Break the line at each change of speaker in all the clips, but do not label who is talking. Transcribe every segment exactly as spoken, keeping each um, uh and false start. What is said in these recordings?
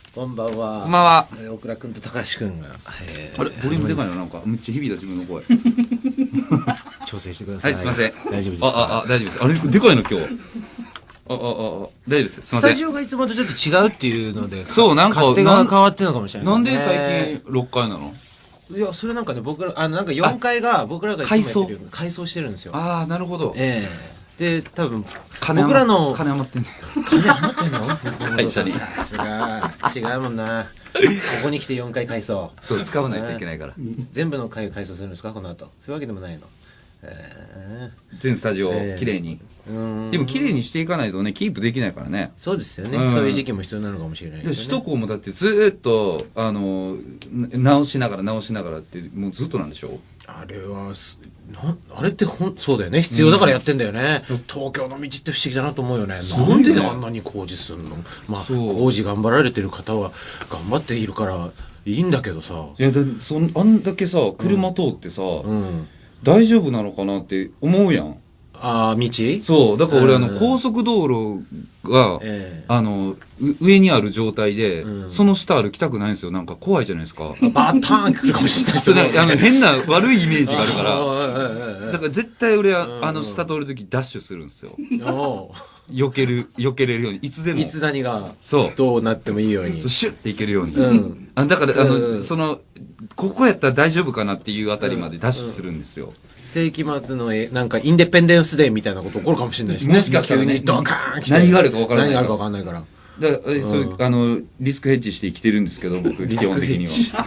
こんばんは。
こんばんは。
大倉君と高橋君が、
えー、あれボリュームでかいな、なんかめっちゃ響いた自分の声
調整してください。
はい、すいません。
大丈夫ですか？
あああ大丈夫です。あれでかいの今日。ああああ大丈夫です。すいません。
スタジオがいつもとちょっと違うっていうので、
そうなんか
勝手が変わってるのかもしれない
なん
ですね。
で最近ろっかいなの？
いや、それなんかね、僕ら、あの、なんかよんかいが僕らがいつもやってるように改装してるんですよ。
ああ、なるほど。
ええで、多分、
金
僕らの、
金余ってんね
金余ってんの
会社に
さすが、違うもんな。ここに来てよんかい改装。
そう使わないといけないから
全部の回を改装するんですかこの後。そういうわけでもないの。え
全スタジオ
え
きれいに。
ー、うん
でもきれいにしていかないとねキープできないからね。
そうですよね、
うん
そういう時期も必要なのかもしれない
で
ですよね。
首都高もだってずーっとあの直しながら直しながらってもうずっとなんでしょ？
あれはすなあれってほんそうだよね、必要だからやってんだよね、うん、東京の道って不思議だなと思うよね。なんであんなに工事するの？まあ工事頑張られてる方は頑張っているからいいんだけどさ。
いやだそんあんだけさ車通ってさ、うんうん、大丈夫なのかなって思うやん。
ああ道
そうだから俺、うん、あの高速道路が、えー、あの上にある状態で、うん、その下歩きたくないんですよ。なんか怖いじゃないですか。
バターン来るかもしれない。
それあの変な悪いイメージがあるからだから絶対俺は、うん、あの下通るときダッシュするんですよ。避ける避けれるようにいつでも
いつ何が
そう
どうなってもいいように
そうシュッていけるように、
うん、
あだからあの、うん、そのここやったら大丈夫かなっていうあたりまでダッシュするんですよ。うんうん、
世紀末のえなんかインデペンデンスデーみたいなこと起こるかもしれないですね。
もしかしたら、ね、
急にドカーン来て
何があるか分からない。
何があるか分かんないから。
だから、うん、そうあのリスクヘッジして生きてるんですけど僕基本的には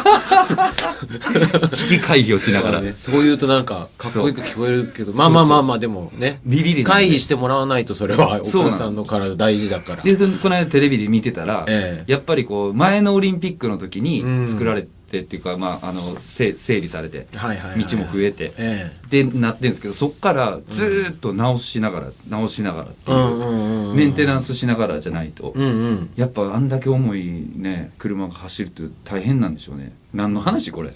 危機会議をしながら、
ね、そう言うとなんかかっこよく聞こえるけど、まあまあまあまあでもねビビリ会議してもらわないとそれは奥田さんの体大事だから。
でこの間テレビで見てたら、ええ、やっぱりこう前のオリンピックの時に作られて、うんっていうか、まあ、あの整理されて道も増えて、ええ、でなってるんですけどそっからずっと直しながら、うん、直しながらっていうメンテナンスしながらじゃないと、うんうん、やっぱあんだけ重いね車が走るって大変なんでしょうね。何の話これ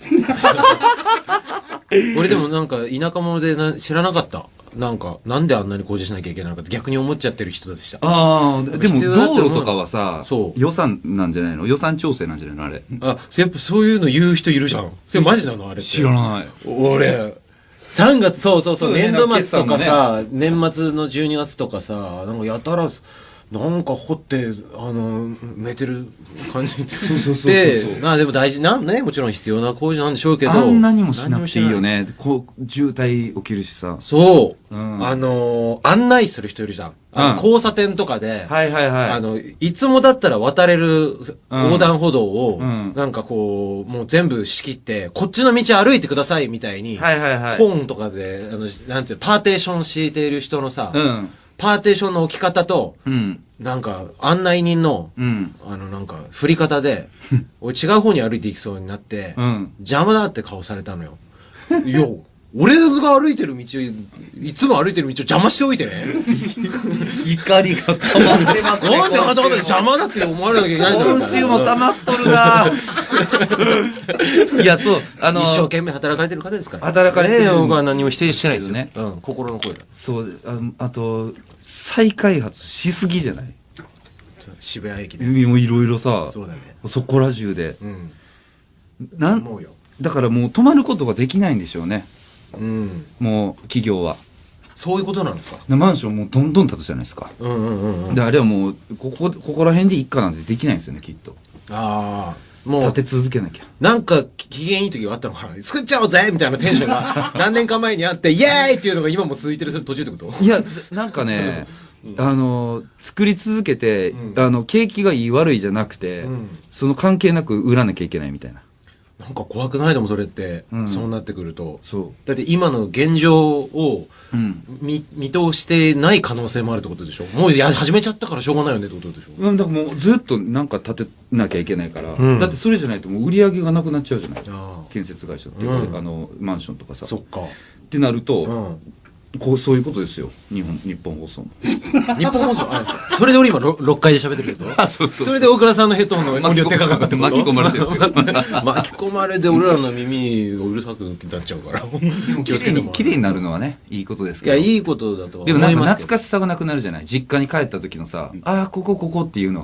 俺でもなんか田舎者でな知らなかった。なんかなんであんなに工事しなきゃいけないのかって逆に思っちゃってる人でした。
ああでも道路とかはさ予算なんじゃないの？予算調整なんじゃないのあれ。
あやっぱそういうの言う人いるじゃん。それマジなのあれって。
知らない
俺さんがつそうそうそう年度末とかさ、ね、年末のじゅうにがつとかさなんかやたらなんか掘ってあの埋めてる感じ
そうそうそう
でまあでも大事なねもちろん必要な工事なんでしょうけど
あんなにもしなくていいよね。こう渋滞起きるしさ
そう、うん、あの案内する人いるじゃん。あの交差点とかで、
うん、はいはいはい。
あの、いつもだったら渡れる横断歩道を、うん、なんかこう、もう全部仕切って、こっちの道歩いてくださいみたいに、
はいはいはい。
コーンとかで、あの、なんていうパーテーション敷いている人のさ、うん、パーテーションの置き方と、うん、なんか案内人の、うん、あのなんか振り方で、俺違う方に歩いていきそうになって、うん、邪魔だって顔されたのよ。いや俺が歩いてる道を、いつも歩いてる道を邪魔しておいてね。
怒りが溜まってますね。
なんであなた方で邪魔だって思われなきゃいけないんだろう。
今週も溜まっとるないや、そう、あの、
一生懸命働かれてる方ですから。
働かれてる。
僕は何も否定してないですよね。うん、心の声だ。
そう、あ, あと、再開発しすぎじゃない？
渋谷駅で。
もういろいろさ、
そうだね。
そこら中で。うん。なん、
思うよ。
だからもう止まることができないんでしょうね。
うん、
もう企業は
そういうことなんですか。
マンションもうどんどん建つじゃないですか。うんうんうん、うん、であれはもうここここら辺で一家なんてできないんですよねきっと。
ああもう
建て続けなきゃ。
なんか機嫌いい時があったのかな。作っちゃおうぜみたいなテンションが何年か前にあってイエーイっていうのが今も続いてる途中ってこと？
いやなんかねうん、あの作り続けて、うん、あの景気がいい悪いじゃなくて、うん、その関係なく売らなきゃいけないみたいな。
なんか怖くないでもそれって、うん、そうなってくると。
そう
だって今の現状を、うん、見見通してない可能性もあるってことでしょ。もうや始めちゃったからしょうがないよねってことでしょ。
うん、だからもうずっとなんか建てなきゃいけないから、うん、だってそれじゃないともう売り上げがなくなっちゃうじゃない。建設会社っていうか、うん、あのマンションとかさ。
そっか
ってなると、うんこうそういうことですよ。日本日本放送の
日本放送あそれで俺今 ろっかいで喋ってるけど
あそうそうそう
それで大倉さんのヘッドホンの音量でかかったってこと
巻き込まれてるんですよ
巻き込まれて俺らの耳をうるさくなっちゃうから
気をつけても綺麗になるのはねいいことですけど
いやいいことだとは思いますけど
でもなんか懐かしさがなくなるじゃない。実家に帰った時のさ、うん、ああここここっていうのが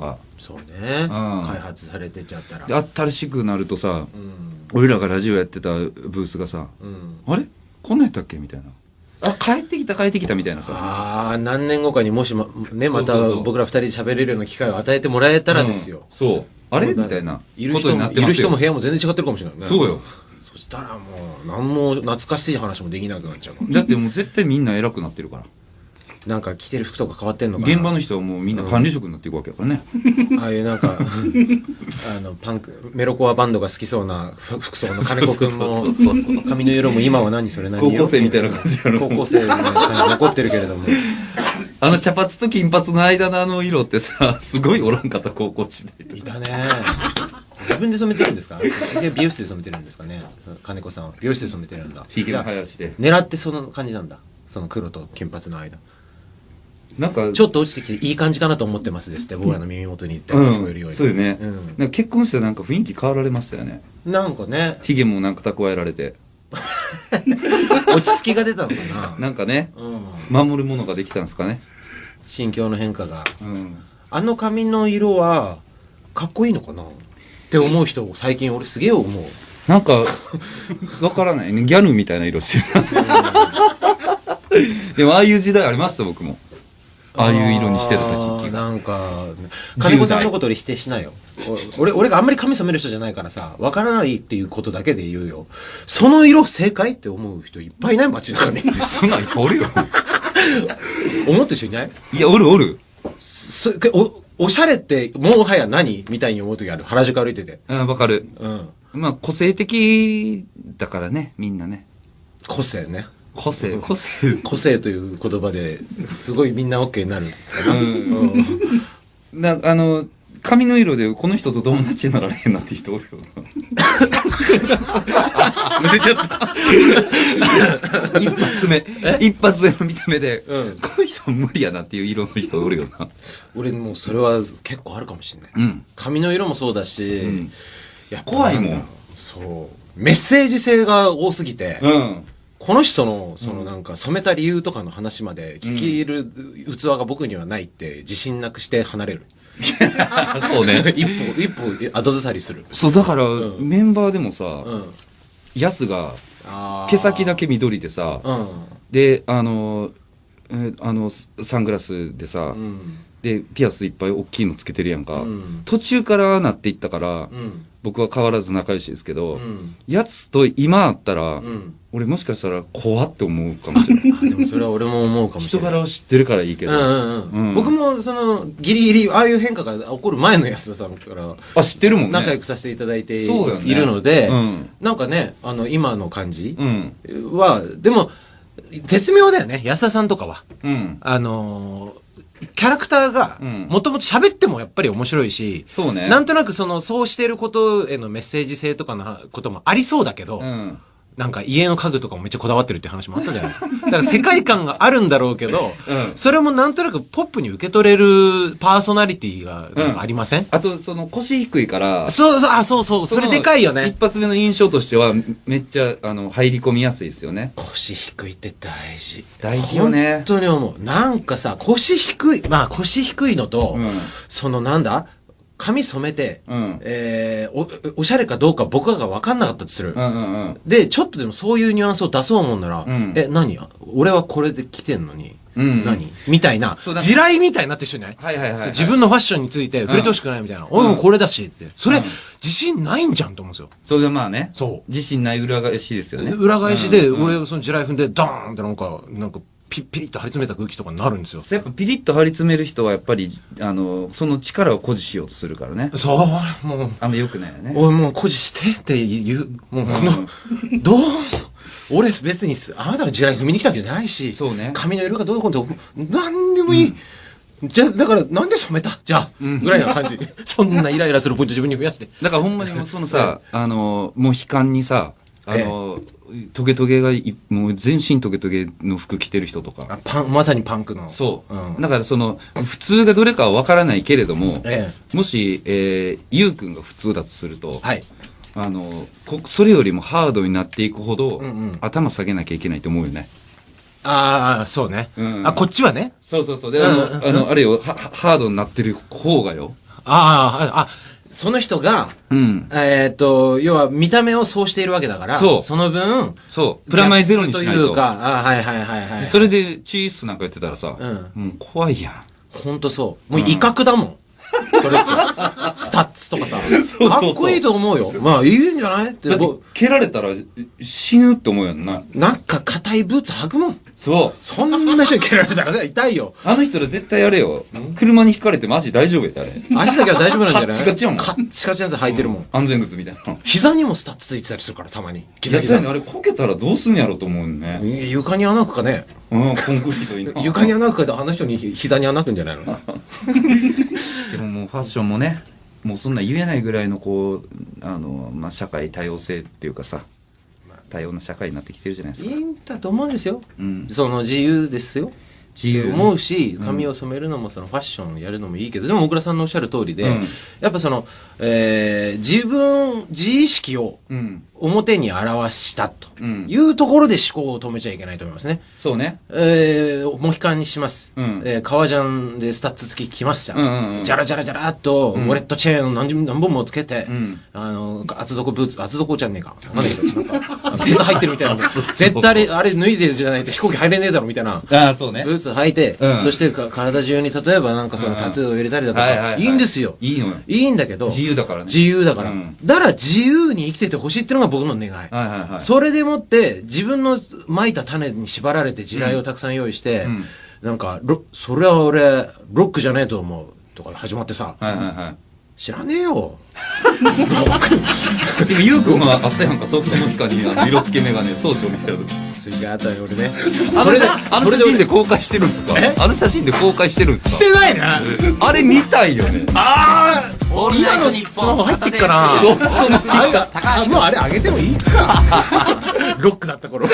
そうね、開発されてっちゃったら。
で新しくなるとさ、うん、俺らがラジオやってたブースがさ、うん、あれこんなんやったっけみたいな。あ、帰ってきた帰ってきたみたいなさ。
ああ、何年後かにもしま、ね、また僕ら二人で喋れるような機会を与えてもらえたらですよ。うん、
そう。あれみたいな。
いる人も、いる人も部屋も全然違ってるかもしれないね。
そうよ。
そしたらもう、何も懐かしい話もできなくなっちゃう。
だってもう絶対みんな偉くなってるから。
なんか着てる服とか変わってんのかな。
現場の人はもうみんな管理職になっていくわけだからね。
うん、ああいうなんか、あの、パンク、メロコアバンドが好きそうな服装の金子くんも、髪の色も今は何それ何
高校生みたいな感じやろ。
高校生みたいな感じ残ってるけれども。
あの茶髪と金髪の間のあの色ってさ、すごいおらんかった高校時代。
いたね。自分で染めてるんですか？美容室で染めてるんですかね、金子さんは。美容室で染めてるんだ。
ひげの生やしで。
狙ってその感じなんだ。その黒と金髪の間。
なんか
ちょっと落ちてきていい感じかなと思ってますですって僕らの耳元に言って聞こえるように、うん、
そうよね、うん、なんか結婚してなんか雰囲気変わられましたよね。
なんかね、
ひげもなんか蓄えられて
落ち着きが出たのかな。
なんかね、うん、守るものができたんですかね、
心境の変化が、うん、あの髪の色はかっこいいのかなって思う人最近俺すげえ思う。
なんかわからないね、ギャルみたいな色してるでもああいう時代ありました僕も。ああいう色にしてた時期が。
なんか、金子さんのこと俺否定しないよ。俺、俺があんまり髪染める人じゃないからさ、わからないっていうことだけで言うよ。その色正解って思う人いっぱいいない街中に。
そんなんいっぱいおるよ。
思ってる人いない？
いや、おるおる。
そお、おしゃれってもはや何みたいに思う時ある。原宿歩いてて。
うん、わかる。うん。まあ、個性的だからね、みんなね。
個性ね。
個性、個性。
個性という言葉ですごいみんな OK になるかな。うん
うん、なあの、髪の色でこの人と友達になられへんなって人おるよな。抜けちゃった。一発目。一発目の見た目で、うん、この人無理やなっていう色の人おるよな。
俺もうそれは結構あるかもしれない。うん、髪の色もそうだし、うん、い
や怖いもん。
そう。メッセージ性が多すぎて、うんこの人の、そのなんか染めた理由とかの話まで聞ける器が僕にはないって自信なくして離れる。
そうね。
一歩、一歩後ずさりする。
そう、だから、うん、メンバーでもさ、うん、ヤスが、毛先だけ緑でさ、うん、で、あの、えあの、サングラスでさ、うん、で、ピアスいっぱい大きいのつけてるやんか。うん、途中からなっていったから、うん僕は変わらず仲良しですけど、うん、やつと今あったら、うん、俺もしかしたら怖って思うかもしれない。
でもそれは俺も思うかもしれない。
人柄を知ってるからいいけど。うんうん
うんうん、僕もそのギリギリああいう変化が起こる前の安田さんから
あ知ってるもんね。
仲良くさせていただいているので、ねうん、なんかねあの今の感じは、うん、でも絶妙だよね安田さんとかは。うん、あのーキャラクターが、もともと喋ってもやっぱり面白いし、そうね。なんとなくその、そうしてることへのメッセージ性とかのこともありそうだけど、うん、なんか家の家具とかもめっちゃこだわってるって話もあったじゃないですか。だから世界観があるんだろうけど、うん、それもなんとなくポップに受け取れるパーソナリティがなんかありません、うん、
あと、その腰低いから、
そうそう、あ、そうそう、それでかいよね。
一発目の印象としては、めっちゃ、あの、入り込みやすいですよね。
腰低いって大事。
大事よね。
本当に思う。なんかさ、腰低い、まあ腰低いのと、うん、そのなんだ髪染めて、うん、えー、お、おしゃれかどうか僕らが分かんなかったとする、うんうんうん。で、ちょっとでもそういうニュアンスを出そう思うんなら、うん、え、何俺はこれで着てんのに、うん、何みたいな、地雷みたいになってる人いない？はいはいはい、はい。自分のファッションについて触れてほしくないみたいな。うん、俺もこれだしって。それ、うん、自信ないんじゃんと思うんですよ。
それでまあね。そう。自信ない裏返しですよね。
裏返しで、俺、その地雷踏んで、ドーンってなんか、なんか、ピッピリッと張り詰めた空気とかになるんですよ。
やっぱピリッと張り詰める人はやっぱり、あの、その力を誇示しようとするからね。
そう、もう。あんま
良くないよね。
俺もう誇示してって言う、もうこの、うん、どうぞ。俺別に、あなたの地雷踏みに来たわけじゃないし、そうね。髪の色がどうこうと、なんでもいい。うん、じゃあ、だからなんで染めたじゃあ、うん、ぐらいな感じ。そんなイライラするポイント自分に増やして。
だからほんまにもうそのさ、あの、もう悲観にさ、あの、ええ、トゲトゲがい、もう全身トゲトゲの服着てる人とか。
あパン、まさにパンクの。
そう。うん、だからその、普通がどれかはわからないけれども、ええ、もし、えー、ゆうくんが普通だとすると、はい。あの、こそれよりもハードになっていくほど、うんうん、頭下げなきゃいけないと思うよね。
ああ、そうね、うん。あ、こっちはね。
そうそうそう。で、あの、あの、あれよ、は、ハードになってる方がよ。
ああ、あ、その人が、うん、えっと、要は見た目をそうしているわけだから、そう。その分、
そう。プラマイゼロにしないと。
というか、あはいはいはいはい。
それでチースなんか言ってたらさ、うん、もう怖いやん。
ほんとそう。もう威嚇だもん。それって。スタッツとかさ。そうそうそう。かっこいいと思うよ。まあ、いいんじゃないって。
蹴られたら死ぬって思うやんな。
なんか硬いブーツ履くもん。
そう。
そんな人に蹴られたら痛いよ。
あの人ら絶対やれよ。車にひかれてマジ大丈夫やで、あれ。
足だけは大丈夫なんじゃない？
カッチカチやもん。
カッチカチのやつ履いてるもん。
安全靴みたいな。
膝にもスタッツついてたりするから、たまに。
膝膝にあれこけたらどうすんやろと思うね。
床に穴開くかね。
うん、コンクリートに。
床に穴開くかであの人に膝に穴開くんじゃないの？
でももうファッションもね、もうそんな言えないぐらいのこう、あの、まあ、社会多様性っていうかさ、多様な社会になってきてるじゃないですか。
いいんだと思うんですよ。うん、その自由ですよ。
自由、
ね、思うし、髪を染めるのもそのファッションやるのもいいけど、でも大倉さんのおっしゃる通りで、うん、やっぱその、えー、自分、自意識を表に表したというところで思考を止めちゃいけないと思いますね。
そうね。
えー、モヒカンにします。うん、えー、革ジャンでスタッツ付き着ますじゃん。うんうんうん、ジャラジャラジャラっと、ウォレットチェーンを何何本もつけて、うん、あの、厚底ブーツ、厚底じゃねえか。わかんないけど、なんか、鉄入ってるみたいな。絶対あれ、あれ脱いでるじゃないと飛行機入れねえだろみたいな。
ああ、そうね。
ブーツ履いて、うん、そして体中に例えばなんかそのタトゥーを入れたりだとか、いいんですよ。
いいのよ。
いいんだけど、
自由だからね。
自由だから。うん、だから自由に生きててほしいっていうのが僕の願い。はいはいはい、それでもって自分の蒔いた種に縛られて地雷をたくさん用意して、うん、なんか、それは俺、ロックじゃねえと思うとか始まってさ、はいはいはい、知らねえよ。ロッ
ク。でも、ゆうくんはあったやんか、ソフトモヒカにあの色付けメガネ、装置を見てる。
それがあったよ、俺ね。
それで、あの写真で公開してるんですか？あの写真で公開してるんですか？
してないな。
あれ見たいよね。
ああ今のスマホ入ってっかな。ソフトモヒカ。あ、もうあれ上げてもいいか。ロックだった頃。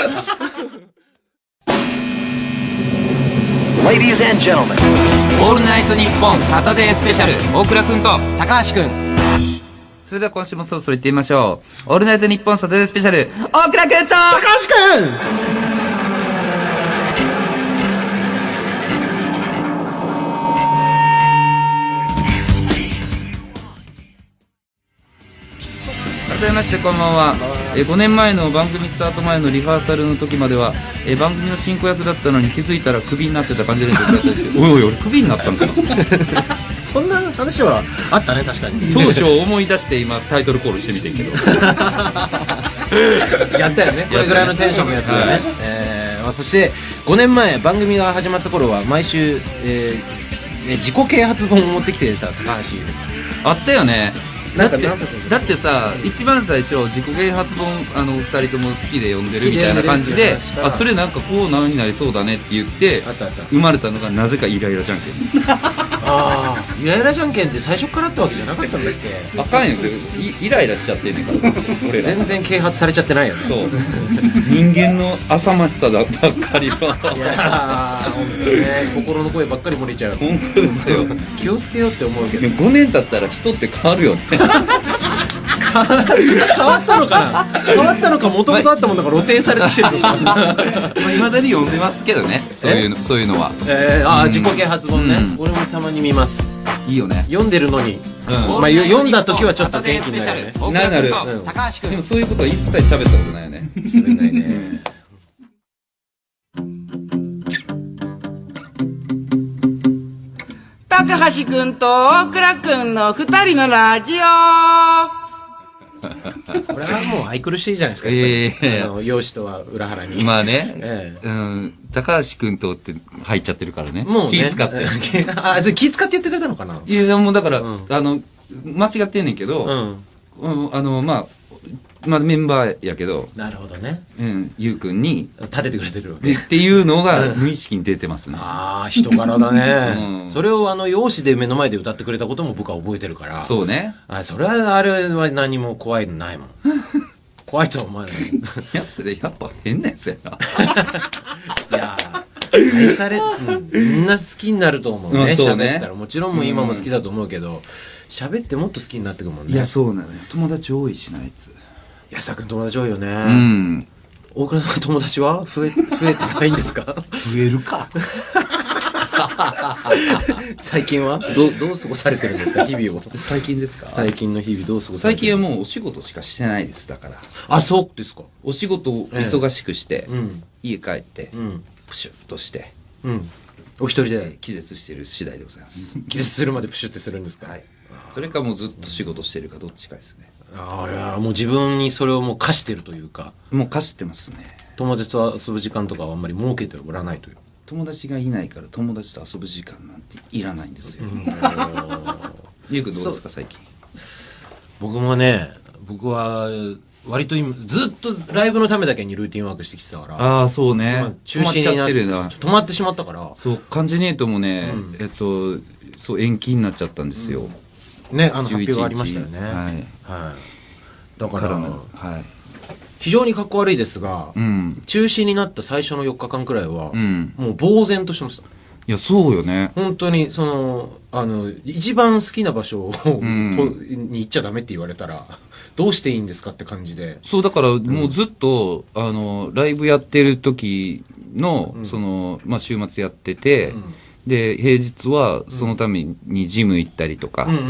Ladies and gentlemen,
オールナイトニッポンサタデースペシャル、大倉くんと
高橋くん。
それでは今週もそろそろ行ってみましょう。オールナイトニッポンサタデースペシャル、大倉くんと
高橋くん。
改めましてこんばんは。えごねんまえの番組スタート前のリハーサルの時まではえ番組の進行役だったのに気づいたらクビになってた感じでおいおい俺クビになったんかな。
そんな話はあったね。確かに
当初思い出して今タイトルコールしてみてんけど
やったよね。これぐらいのテンションのやつだね、はい、えーまあ、そしてごねんまえ番組が始まった頃は毎週、えー、自己啓発本を持ってきてた高橋です。
あったよね。だってだってさ、一番最初自己啓発本あのふたりとも好きで読んでるみたいな感じで、あそれなんかこう何になりそうだねって言って生まれたのがなぜかイライラじゃんけん。
ああ、イライラじゃんけんって最初からあったわけじゃなかったんだっけ。
あかんよ、イライラしちゃってんねんから俺ら
全然啓発されちゃってないよね。
そう人間の浅ましさだばっかりは。
いやー本当ね、心の声ばっかり漏れちゃう。
本当ですよ。
気をつけようって思うけど、
ごねん経ったら人って変わるよね。変
わったのかな。変わったのか、もともとあったものが露呈されてきてるのか。まあ
未だに読んでますけどね、そういうの、そういうのは。
えー、ああ、自己啓発本ね、俺もたまに見ます。
いいよね。
読んでるのに、まあ読んだ時はちょっと元気になるよね。
なるなる。でもそういうことは一切喋ったことないよね。
喋んないね。
高橋くんと大倉くんの二人のラジオ。
これはもう愛くるしいじゃないですか。
ええ、
容姿とは裏腹に。
まあね、ええ、うん、高橋くんとって入っちゃってるからね。
もう、ね、
気使って。
あ、気使って言ってくれたのかな。
いや、もうだから、うん、あの、間違ってんねんけど、うん、うん、あの、まあ、まあメンバーやけど。
なるほどね。
うん、ゆうくんに。
立ててくれてるわけ。
っていうのが無意識に出てますね。
ああ、人柄だね。うん、それをあの、容姿で目の前で歌ってくれたことも僕は覚えてるから。
そうね。
あ、それは、あれは何も怖いのないもん。怖いと思わない。
やつでやっぱ変なやつやな。
いやー、愛され、うん、みんな好きになると思うね。
そうね。
喋ったらもちろんもう今も好きだと思うけど、喋ってもっと好きになってくもんね。
いや、そうなのよ。友達多いしな、あいつ。
安田君友達多いよね。う
ん。
大倉さん友達は増え、増えてないんですか？
増えるか。
最近はどう、どう過ごされてるんですか、日々を。
最近ですか？
最近の日々どう過ごされてるんですか？
最近はもうお仕事しかしてないです、だから。
あ、そうですか。
お仕事を忙しくして、
ええ、うん、家
帰って、うん、プシュッとして、
うん、お一人で
気絶してる次第でございます。
気絶するまでプシュってするんですか？
はい。それかもうずっと仕事してるかどっちかですね。
ああ、いや、もう自分にそれをもう課してるというか。
もう課してますね。
友達と遊ぶ時間とかはあんまり設けておらないという。
友達がいないから友達と遊ぶ時間なんていらないんですよ。ゆうくんどうですか最近？
僕もね、僕は割と今ずっとライブのためだけにルーティンワークしてきてたから。
ああ、そうね。
中止になってるな。止まってしまったから。
そう、関ジネートもね、うん、えっとそう延期になっちゃったんですよ。
うん、ね、あの発表がありましたよね。はい。はい。だから、からはい。非常にかっこ悪いですが、うん、中止になった最初のよっかかんくらいは、うん、もう呆然としてました。い
や、そうよね。
本当に、その、あの、一番好きな場所を、うん、に行っちゃダメって言われたら、どうしていいんですかって感じで。
そう、だから、もうずっと、うん、あの、ライブやってる時の、うん、その、まあ、週末やってて、うんで平日はそのためにジム行ったりとか、うんうんうん、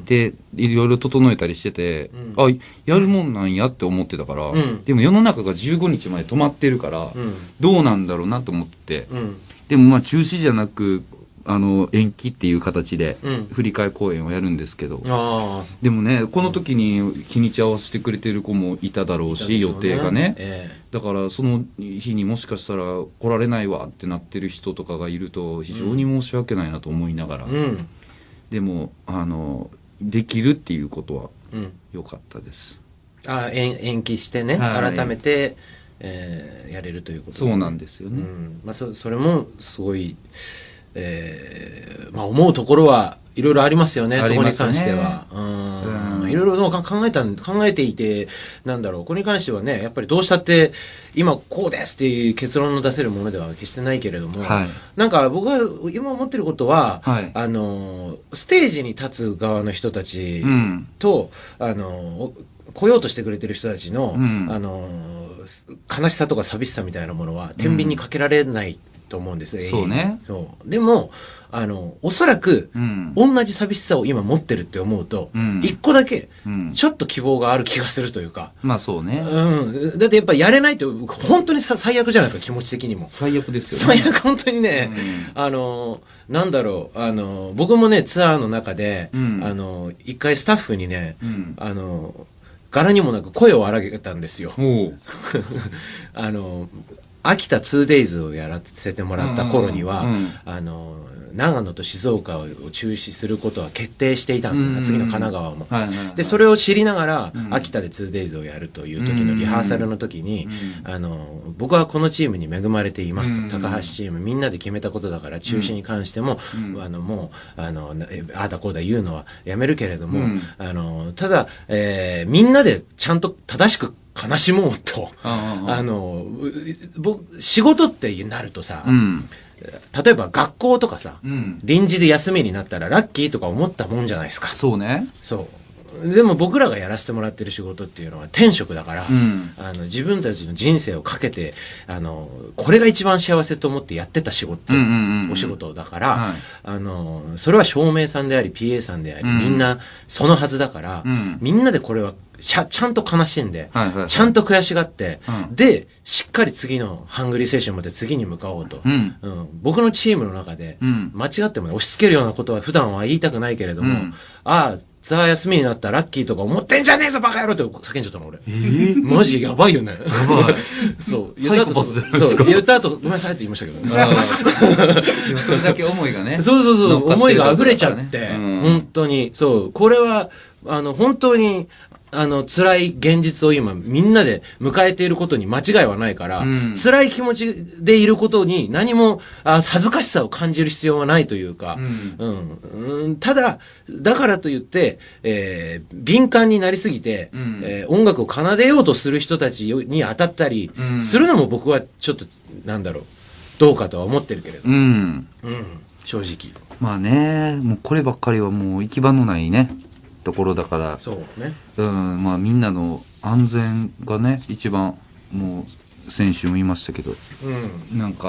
でいろいろ整えたりしてて、うん、あやるもんなんやって思ってたから、うん、でも世の中がじゅうごにちまで止まってるから、うん、どうなんだろうなと思って、うん、でもまあ中止じゃなくあの延期っていう形で振り替え公演をやるんですけど、うん、でもねこの時に日にち合わせてくれてる子もいただろうし、予定がね、えー、だからその日にもしかしたら来られないわってなってる人とかがいると非常に申し訳ないなと思いながら、うん、でもあのできるっていうことは良かったです、
うん、あ延延期してね、はい、改めて、えー、やれるということで、
ね、そうなんですよね、
うんまあ、そ, それもすごいえーまあ、思うところはいろいろありますよね、そこに関しては。うん、いろいろその考えた、考えていて、なんだろう、これに関してはね、やっぱりどうしたって、今こうですっていう結論の出せるものでは決してないけれども、はい、なんか僕が今思ってることは、はい、あの、ステージに立つ側の人たちと、うん、あの、来ようとしてくれてる人たちの、うん、あの、悲しさとか寂しさみたいなものは、天秤にかけられない、うんと思うんですよ。
そうね。
そう。でも、あの、おそらく、うん、同じ寂しさを今持ってるって思うと、うん、一個だけ、ちょっと希望がある気がするというか。
まあそうね。
うん。だってやっぱやれないと、本当にさ最悪じゃないですか、気持ち的にも。
最悪ですよね。
最悪、本当にね、うん、あの、なんだろう、あの、僕もね、ツアーの中で、うん、あの、一回スタッフにね、うん、あの、柄にもなく声を荒げたんですよ。あの、秋田 ツーデイズ をやらせてもらった頃には、うんうん、あの長野と静岡を中止することは決定していたんですよ、うんうん、次の神奈川も、はいはいはい、でそれを知りながら、うん、秋田で ツーデイズ をやるという時のリハーサルの時に、うん、あの僕はこのチームに恵まれていますと、うん、高橋チームみんなで決めたことだから中止に関しても、うん、あのもうあのああだこうだ言うのはやめるけれども、うん、あのただ、えー、みんなでちゃんと正しく悲しもうと、あ, あ, あの僕仕事ってなるとさ、うん、例えば学校とかさ、うん、臨時で休みになったらラッキーとか思ったもんじゃないですか。
そうね。
そうでも僕らがやらせてもらってる仕事っていうのは天職だから、うん、あの自分たちの人生をかけてあのこれが一番幸せと思ってやってた仕事、うんうんうんうん、お仕事だから、はい、あのそれは照明さんであり ピーエー さんであり、うん、みんなそのはずだから、うん、みんなでこれはち ゃ, ちゃんと悲しんで、はいはいはい、ちゃんと悔しがって、うん、でしっかり次のハングリー精神を持って次に向かおうと、うんうん、僕のチームの中で、うん、間違っても、ね、押し付けるようなことは普段は言いたくないけれども、うん、ああツアー休みになったラッキーとか思ってんじゃねえぞバカ野郎って叫んじゃったの俺。えー、マジやばいよね。やばい。そう言った後そう言った後ごめんなさいって言いましたけど、ね。
それだけ思いがね。
そうそうそう、思いが溢れちゃって、うん、本当にそうこれはあの本当に。あの、辛い現実を今みんなで迎えていることに間違いはないから、うん、辛い気持ちでいることに何もあ恥ずかしさを感じる必要はないというか、うんうんうん、ただ、だからといって、えー、敏感になりすぎて、うんえー、音楽を奏でようとする人たちに当たったりするのも僕はちょっと、なんだろう、どうかとは思ってるけれど、うんうん、正直。
まあね、もうこればっかりはもう行き場のないね。ところだから、
そうね、
うんまあ、みんなの安全がね一番もう先週も言いましたけど、うん、なんか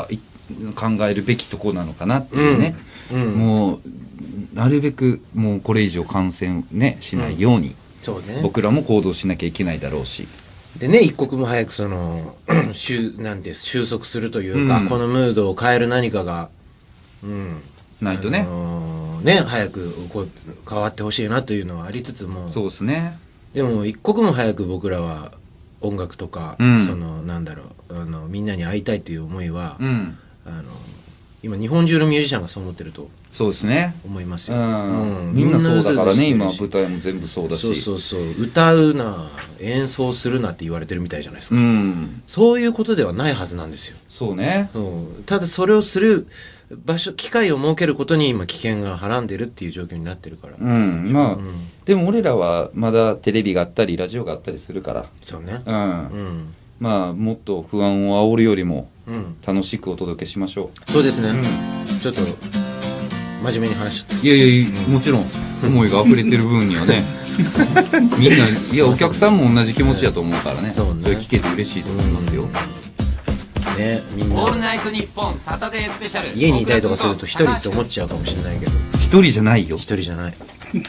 考えるべきとこなのかなっていうね、うんうん、もうなるべくもうこれ以上感染ねしないように、うん、そうね、僕らも行動しなきゃいけないだろうし、
でね、一刻も早くその収なんて収束するというか、うん、このムードを変える何かが、うん、
ないとね、あ
のー、ね早くこう変わってほしいなというのはありつつも、
そうですね。
でも一刻も早く僕らは音楽とか、うん、そのなんだろう、あのみんなに会いたいという思いは、うん、あの今日本中のミュージシャンがそう思ってると
そうですね
思いますよ、
うんうん、みんなそうだからね、今舞台も全部そうだし、
そうそうそう、歌うな演奏するなって言われてるみたいじゃないですか、うん、そういうことではないはずなんですよ。
そうね、
うん、ただそれをする場所機会を設けることに今危険がはらんでるっていう状況になってるから、
うん、まあ、うん、でも俺らはまだテレビがあったりラジオがあったりするから、
そうね、
うん、うん、まあもっと不安を煽るよりも楽しくお届けしましょう、
うん、そうですね、うん、ちょっと真面目に話しちゃった。
いやいや、もちろん思いが溢れてる分にはねみんないやお客さんも同じ気持ちだと思うからね、そうね、それ聞けて嬉しいと思いますよ、
うん、ね、みんな
オールナイトニッポンサタデースペシャル、
家にいたりとかすると一人って思っちゃうかもしれないけど、
一人じゃないよ、
一人じゃない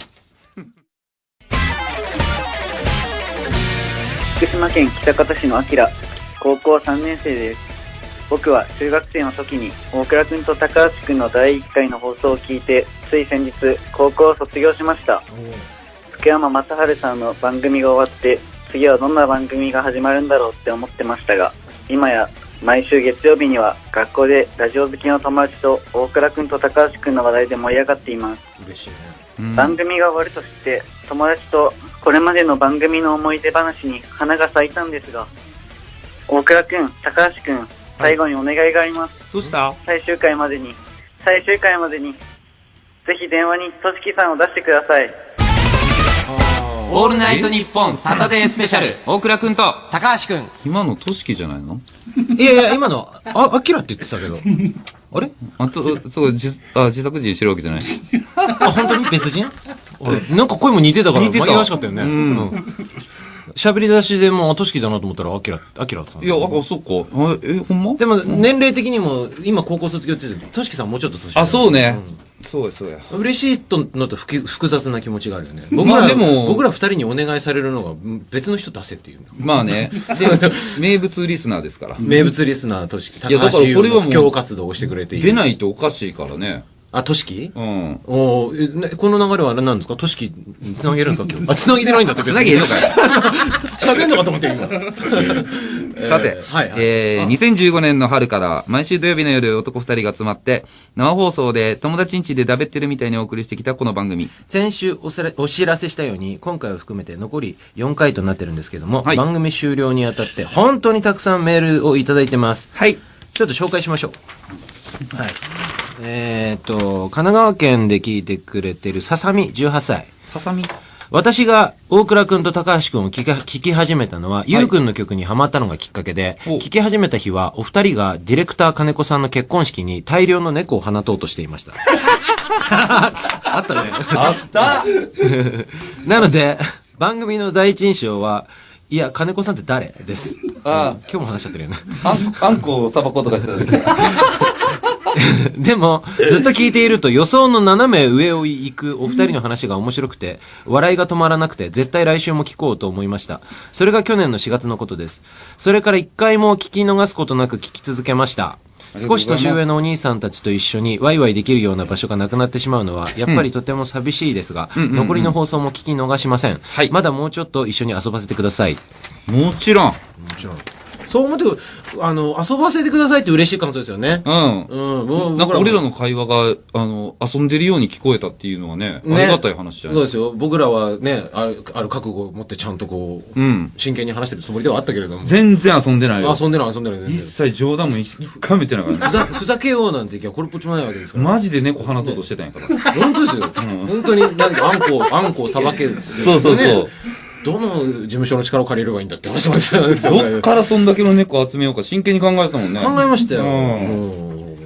福島県喜多方市のあきら、高校さんねん生です。僕は中学生の時に大倉くんと高橋くんのだいいっかいの放送を聞いて、つい先日高校を卒業しました。福山雅治さんの番組が終わって、次はどんな番組が始まるんだろうって思ってましたが、今や毎週月曜日には学校でラジオ好きの友達と大倉くんと高橋くんの話題で盛り上がっています。
嬉しいね、
うん、番組が終わるとして友達とこれまでの番組の思い出話に花が咲いたんですが、大倉くん、高橋くん、最後にお願いがあります。
どうした？
最終回までに、最終回までに、ぜひ電話にとしきさんを出してください。
オールナイトニッポンサタデースペシャル、大倉くんと高橋くん。
今のとしきじゃないの？
いやいや、今の、あ、あきらって言ってたけど。あれ
あと、そう、自、あ、自作自してるわけじゃない。
あ、本当に別人？なんか声も似てたから紛らわしかったよね。うん。喋り出しでもう、としきだなと思ったら、あきら、あきらさん。
いや、あ、そっか。え、ほんま？
でも、年齢的にも、今高校卒業って言ってとしきさんもうちょっと年。
あ、そうね。そうや、そうや。
嬉しいとのと複複雑な気持ちがあるよね。僕ら、まあ、でも僕ら二人にお願いされるのが別の人出せっていう。
まあね。で、名物リスナーですから。
名物リスナーとしき、高橋優の布教活動をしてくれている。
出ないとおかしいからね。
あ、としき？
うん。
おー、この流れは何ですか？としきにつなげるんですか今日？あ、つなげてないんだって。
つなげるのかよ。
喋んのかと思って今。
さて、はいはい、えー、にせんじゅうごねんの春から毎週土曜日の夜男二人が集まって生放送で友達ん家でだべってるみたいにお送りしてきたこの番組。
先週おされお知らせしたように今回を含めて残りよんかいとなってるんですけども、はい、番組終了にあたって本当にたくさんメールをいただいてます。
はい。
ちょっと紹介しましょう。はい。えー、っと、神奈川県で聞いてくれてるささみじゅうはっさい。
ささみ？
私が大倉くんと高橋くんを聞き、聞き始めたのは、はい、ゆうくんの曲にハマったのがきっかけで、聞き始めた日は、お二人がディレクター金子さんの結婚式に大量の猫を放とうとしていました。あったね。
あった
なので、番組の第一印象は、いや、金子さんって誰です。ああ、今日も話しちゃってるよね。
あん、あんこをさばこうとか言ってた時。
でも、ずっと聞いていると予想の斜め上を行くお二人の話が面白くて、笑いが止まらなくて、絶対来週も聞こうと思いました。それが去年のしがつのことです。それから一回も聞き逃すことなく聞き続けました。少し年上のお兄さんたちと一緒にワイワイできるような場所がなくなってしまうのは、やっぱりとても寂しいですが、うん、残りの放送も聞き逃しません。はい、まだもうちょっと一緒に遊ばせてください。
もちろん。も
ちろん。そう思って、あの、遊ばせてくださいって嬉しい感想ですよね。
うん。うん。もうなんか俺らの会話が、あの、遊んでるように聞こえたっていうのはね、ね、ありがたい話じゃないですか。
そうですよ。僕らはね、ある、ある覚悟を持ってちゃんとこう、うん、真剣に話してるつもりではあったけれども。
全然遊んでないよ。
遊んでない、遊んでない。
一切冗談も一回も言ってないからね。
ふざ、ふざけようなんて気はこれっぽっちもないわけですから。
マジで猫放とうとしてたんやから。
本当ですよ。うん、本当に何かあんこ、あんこをさばける。
そうそうそう。
どの事務所の力を借りればいいんだって話もしたよ。
どっからそんだけの猫集めようか真剣に考えたもんね。
考えましたよ。うん、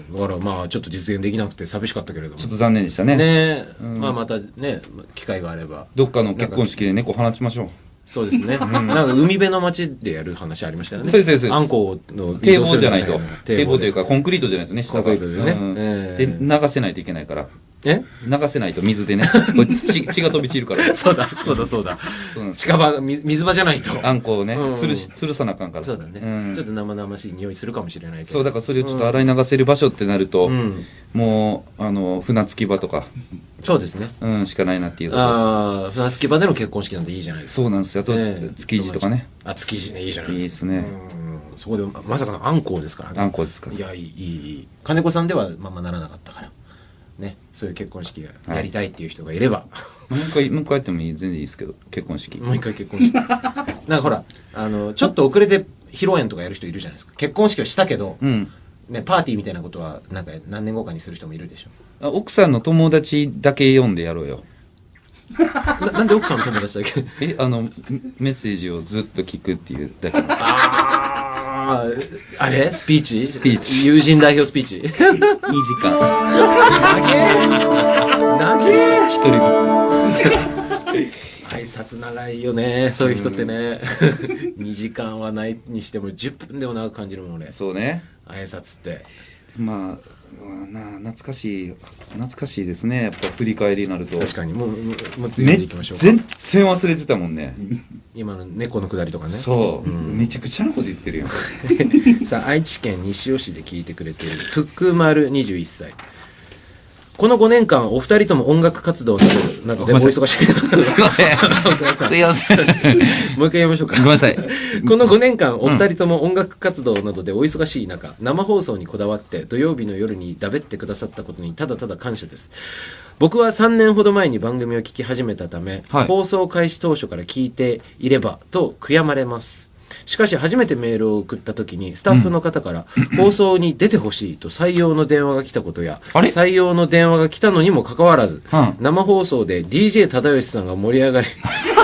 だからまあちょっと実現できなくて寂しかったけれども。
ちょっと残念でしたね。
ね、うん、まあまたね、機会があれば。
どっかの結婚式で猫放ちましょう。
そうですね。なんか海辺の街でやる話ありましたよね。
そうですそうです。
あんこの
堤防じゃないと。堤防というかコンクリートじゃないとね、下が。
コンクリートでね。
で、流せないといけないから。
え
流せないと水でね。血血が飛び散るから。
そうだ、そうだ、そうだ。近場、水場じゃないと。
あんこをね、つるし、つるさなあかんから。
そうだね。ちょっと生々しい匂いするかもしれないけど。
そう、だからそれをちょっと洗い流せる場所ってなると、もう、あの、船着き場とか。
そうですね。
うん、しかないなっていう。
ああ、船着き場での結婚式なんていいじゃないですか。
そうなんですよ。あと、築地とかね。
あ、築地ね、いいじゃないです
か。いいですね。
そこで、まさかのあんこうですからね。
あんこうですから。
いや、いい、いい、いい。金子さんではままならなかったから。ね、そういう結婚式がやりたいっていう人がいれば、
もう一回もう一回やってもいい、全然いいですけど、結婚式
もう一回結婚式なんかほらあのちょっと遅れて披露宴とかやる人いるじゃないですか。結婚式はしたけど、うんね、パーティーみたいなことはなんか何年後かにする人もいるでしょ。
奥さんの友達だけ読んでやろうよ。
な, なんで奥さんの友達だけ
えあのメッセージをずっと聞くっていうだけの
ああれスピーチ
スピーチ
友人代表スピーチにじかん
長え
長え
一人
ずつ挨拶長いよねそういう人ってねにじかんはないにしてもじゅっぷんでも長く感じるもんね。
そうね
挨拶って
まあな懐かしい懐かしいですね。やっぱ振り返りになると
確かにもうもっと読んでいきましょうか。
全然忘れてたもんね
今の猫のくだりとかね。
そう、うん、めちゃくちゃなこと言ってるよ
さあ愛知県西尾市で聞いてくれている福丸にじゅういっさい。このごねんかんお二人とも音楽活動などなんかでもお忙しい。
すいません。すいません。
もう一回言いましょうか。
ごめんなさい。
このごねんかんお二人とも音楽活動などでお忙しい中、生放送にこだわって土曜日の夜にだべってくださったことにただただ感謝です。僕はさんねんほど前に番組を聞き始めたため、はい、放送開始当初から聞いていればと悔やまれます。しかし初めてメールを送った時にスタッフの方から放送に出てほしいと採用の電話が来たことや、採用の電話が来たのにもかかわらず、生放送で ディージェー 忠義さんが盛り上がり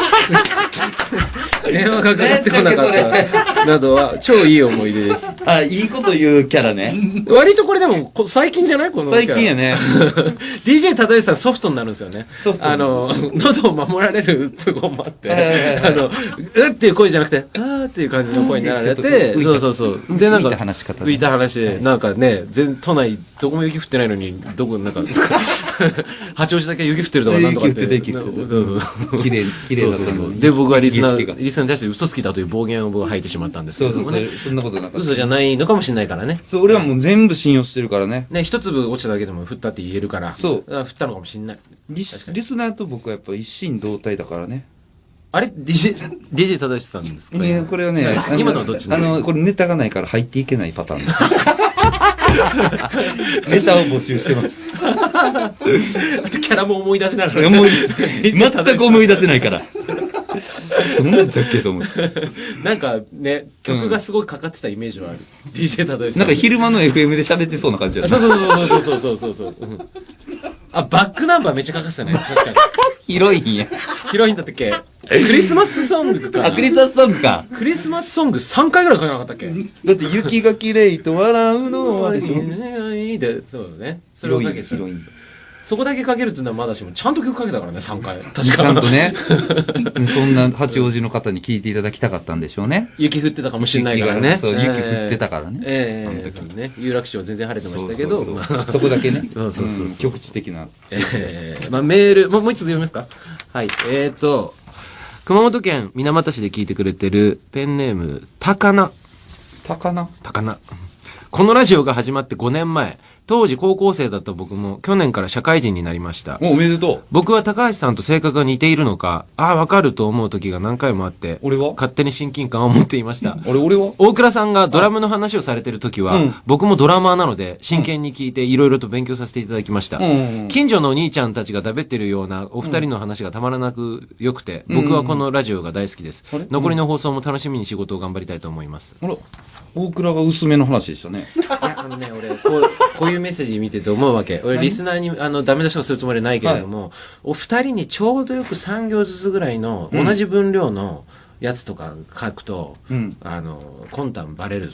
電話がかかってこなかったなどは超いい思い出です。
あ、いいこと言うキャラね。
割とこれでも最近じゃないこの
最近やね。
ディージェー 忠義さんソフトになるんですよね。ソフト。あの、喉を守られる都合もあって、あの、うっていう声じゃなくて、あーっていう感じの声になられて、そうそうそう。で、なんか、
浮いた話し方。
浮いた話で、なんかね、全、都内、どこも雪降ってないのに、どこ、なんか、八王子だけ雪降ってるとかなんとかって。
雪降ってて、雪降ってて。そうそう。綺麗、綺麗だったの。
で、僕はリスナー、リスナーに対して嘘つきだという暴言を僕は吐いてしまったんですけど、
そうそうそう、そんなことなかった。
嘘じゃないのかもしれないからね。
そう、俺はもう全部信用してるからね。
ね、一粒落ちただけでも降ったって言えるから。
そう。
降ったのかもしれない。
リス、リスナーと僕はやっぱ一心同体だからね。
あれ ?ディージェー、ディージェー 正しさんですか？
いや、これはね、
今のはどっち
あの、これネタがないから入っていけないパターン。ネタを募集してます。
あとキャラも思い出しながら。
思い出せ全く思い出せないから。どうなんだっけと思って。
なんかね、曲がすごいかかってたイメージはある。うん、ディージェー 正しさん。
なんか昼間の エフエム で喋ってそうな感じだった。
そうそうそうそうそうそうそう。あ、バックナンバーめっちゃかかってたね。確かに。
ヒロインや。
ヒロインだったっけ？クリスマスソングか。
あ、クリスマスソングか。
クリスマスソングさんかいぐらいかけなかったっけ？
だって雪が綺麗と笑うのはでしょ。
そうだね。それをかけてた。そこだけかけるっていうのはまだしも、ちゃんと曲かけたからね、さんかい。確かに。
ちゃんとね。そんな八王子の方に聞いていただきたかったんでしょうね。
雪降ってたかもしれないからね。
そう、雪降ってたからね。
ええ、そうね。有楽町は全然晴れてましたけど。
そこだけね。
そうそうそう。
局地的な。
ええ、まあメール、もう一つ読みますか？はい。えっと、熊本県水俣市で聞いてくれてるペンネーム、高菜。
高菜
高菜。このラジオが始まってごねんまえ、当時高校生だった僕も去年から社会人になりました。
お、おめでとう。
僕は高橋さんと性格が似ているのか、ああ、わかると思う時が何回もあって、
俺は
勝手に親近感を持っていました。
俺、俺は
大倉さんがドラムの話をされてる時は、うん、僕もドラマーなので、真剣に聞いていろいろと勉強させていただきました。うんうんうん、近所のお兄ちゃんたちがだべってるようなお二人の話がたまらなく良くて、うん、僕はこのラジオが大好きです。うんうん、残りの放送も楽しみに仕事を頑張りたいと思います。
あら、大倉が薄めの話でしたね。
いや、あのね、俺、こう、こういうメッセージ見てて思うわけ。俺、リスナーに、あの、ダメ出しをするつもりはないけれども、はい、お二人にちょうどよくさん行ずつぐらいの、同じ分量のやつとか書くと、うん、あの、魂胆バレるぞ。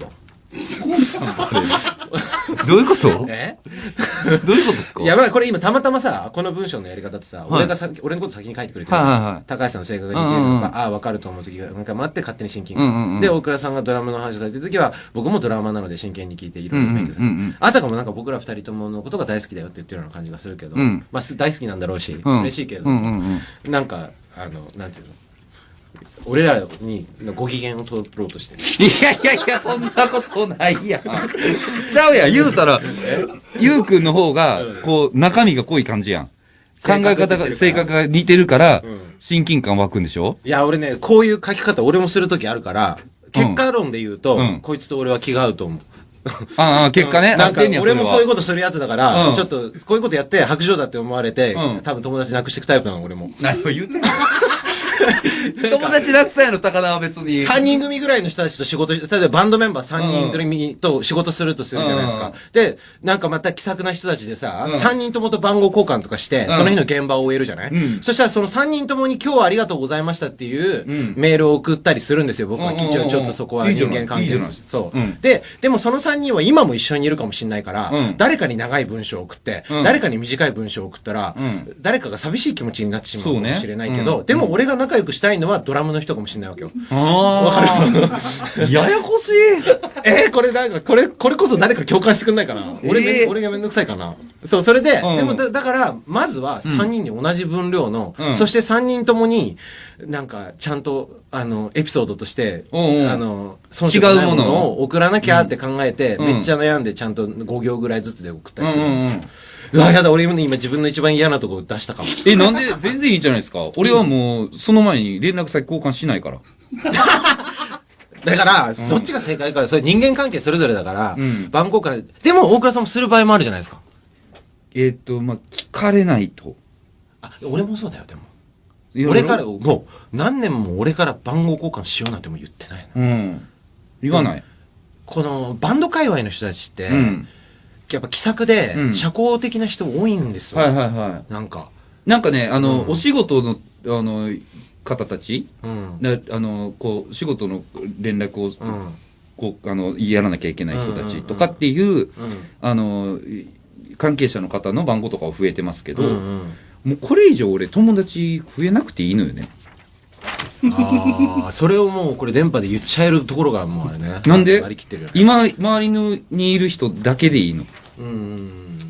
どういうこと
え
どういうことですか？
いや、まあこれ今たまたまさ、この文章のやり方ってさ、はい、俺がさ、俺のこと先に書いてくれてるじゃん。はいはいはい、高橋さんの性格が似てるのか、ああ、わかると思う時が、なんか待って勝手に親近感、うんうんうん。で、大倉さんがドラムの話をされてる時は、僕もドラマなので真剣に聞いていろいろ勉強する。うんうんうんうん、あたかもなんか僕ら二人とものことが大好きだよって言ってるような感じがするけど、うん、まあ大好きなんだろうし、うん、嬉しいけど、うんうんうん、なんか、あの、なんていうの、俺らにご機嫌を取ろうとしてる。
いやいやいや、そんなことないやん。ちゃうやん、言うたら、ゆうくんの方が、こう、中身が濃い感じやん。考え方が、性格が似てるから、親近感湧くんでしょ？
いや、俺ね、こういう書き方俺もするときあるから、結果論で言うと、うん、こいつと俺は気が合うと思う。
ああ、結果ね。
なんか、俺もそういうことするやつだから、うん、ちょっと、こういうことやって白状だって思われて、うん、多分友達なくしていくタイプなの、俺も。
何を言ってんの友達落差やの高田は別に。
さんにん組ぐらいの人たちと仕事、例えばバンドメンバーさんにん組と仕事するとするじゃないですか。で、なんかまた気さくな人たちでさ、うん、さんにんともと番号交換とかして、うん、その日の現場を終えるじゃない、うん、そしたらそのさんにんともに今日はありがとうございましたっていうメールを送ったりするんですよ、僕は。一応ちょっとそこは人間関係の。そう、うん。で、でもそのさんにんは今も一緒にいるかもしれないから、うん、誰かに長い文章を送って、うん、誰かに短い文章を送ったら、うん、誰かが寂しい気持ちになってしまうかもしれないけど、ねうん、でも俺が仲良くしたいのはドラムの人かもしれないわけよ。ああ。わか
るややこしい。
えー、これなんか、これ、これこそ誰か共感してくんないかな、えー、俺め、俺がめんどくさいかな。そう、それで、うん、でもだ、だから、まずはさんにんに同じ分量の、うん、そしてさんにんともに、なんか、ちゃんと、あの、エピソードとして、うんうん、あの、
違うもの
を送らなきゃって考えて、うん、めっちゃ悩んで、ちゃんとご行ぐらいずつで送ったりするんですよ。うんうんうんうわ、やだ、俺今自分の一番嫌なとこ出したかも。
え、なんで全然いいじゃないですか。俺はもう、その前に連絡先交換しないから。
だから、うん、そっちが正解から、それ人間関係それぞれだから、うん、番号から、でも大倉さんもする場合もあるじゃないですか。
えー、っと、まあ、聞かれないと。
あ、俺もそうだよ、でも。俺から、もう、何年も俺から番号交換しようなんても言ってない
の。うん。言わない。
この、バンド界隈の人たちって、うんやっぱ気さくで、社交的な人多いんですよ。
はいはいはい。
なんか。
なんかね、あの、うん、お仕事の、あの、方たち、うん、あの、こう、仕事の連絡を、うん、こう、あの、やらなきゃいけない人たちとかっていう、うんうん、あの、関係者の方の番号とかは増えてますけど、うんうん、もうこれ以上俺友達増えなくていいのよね。
ああ、それをもうこれ電波で言っちゃえるところがもうあれね。
なんで今、周りのにいる人だけでいいの。
うん。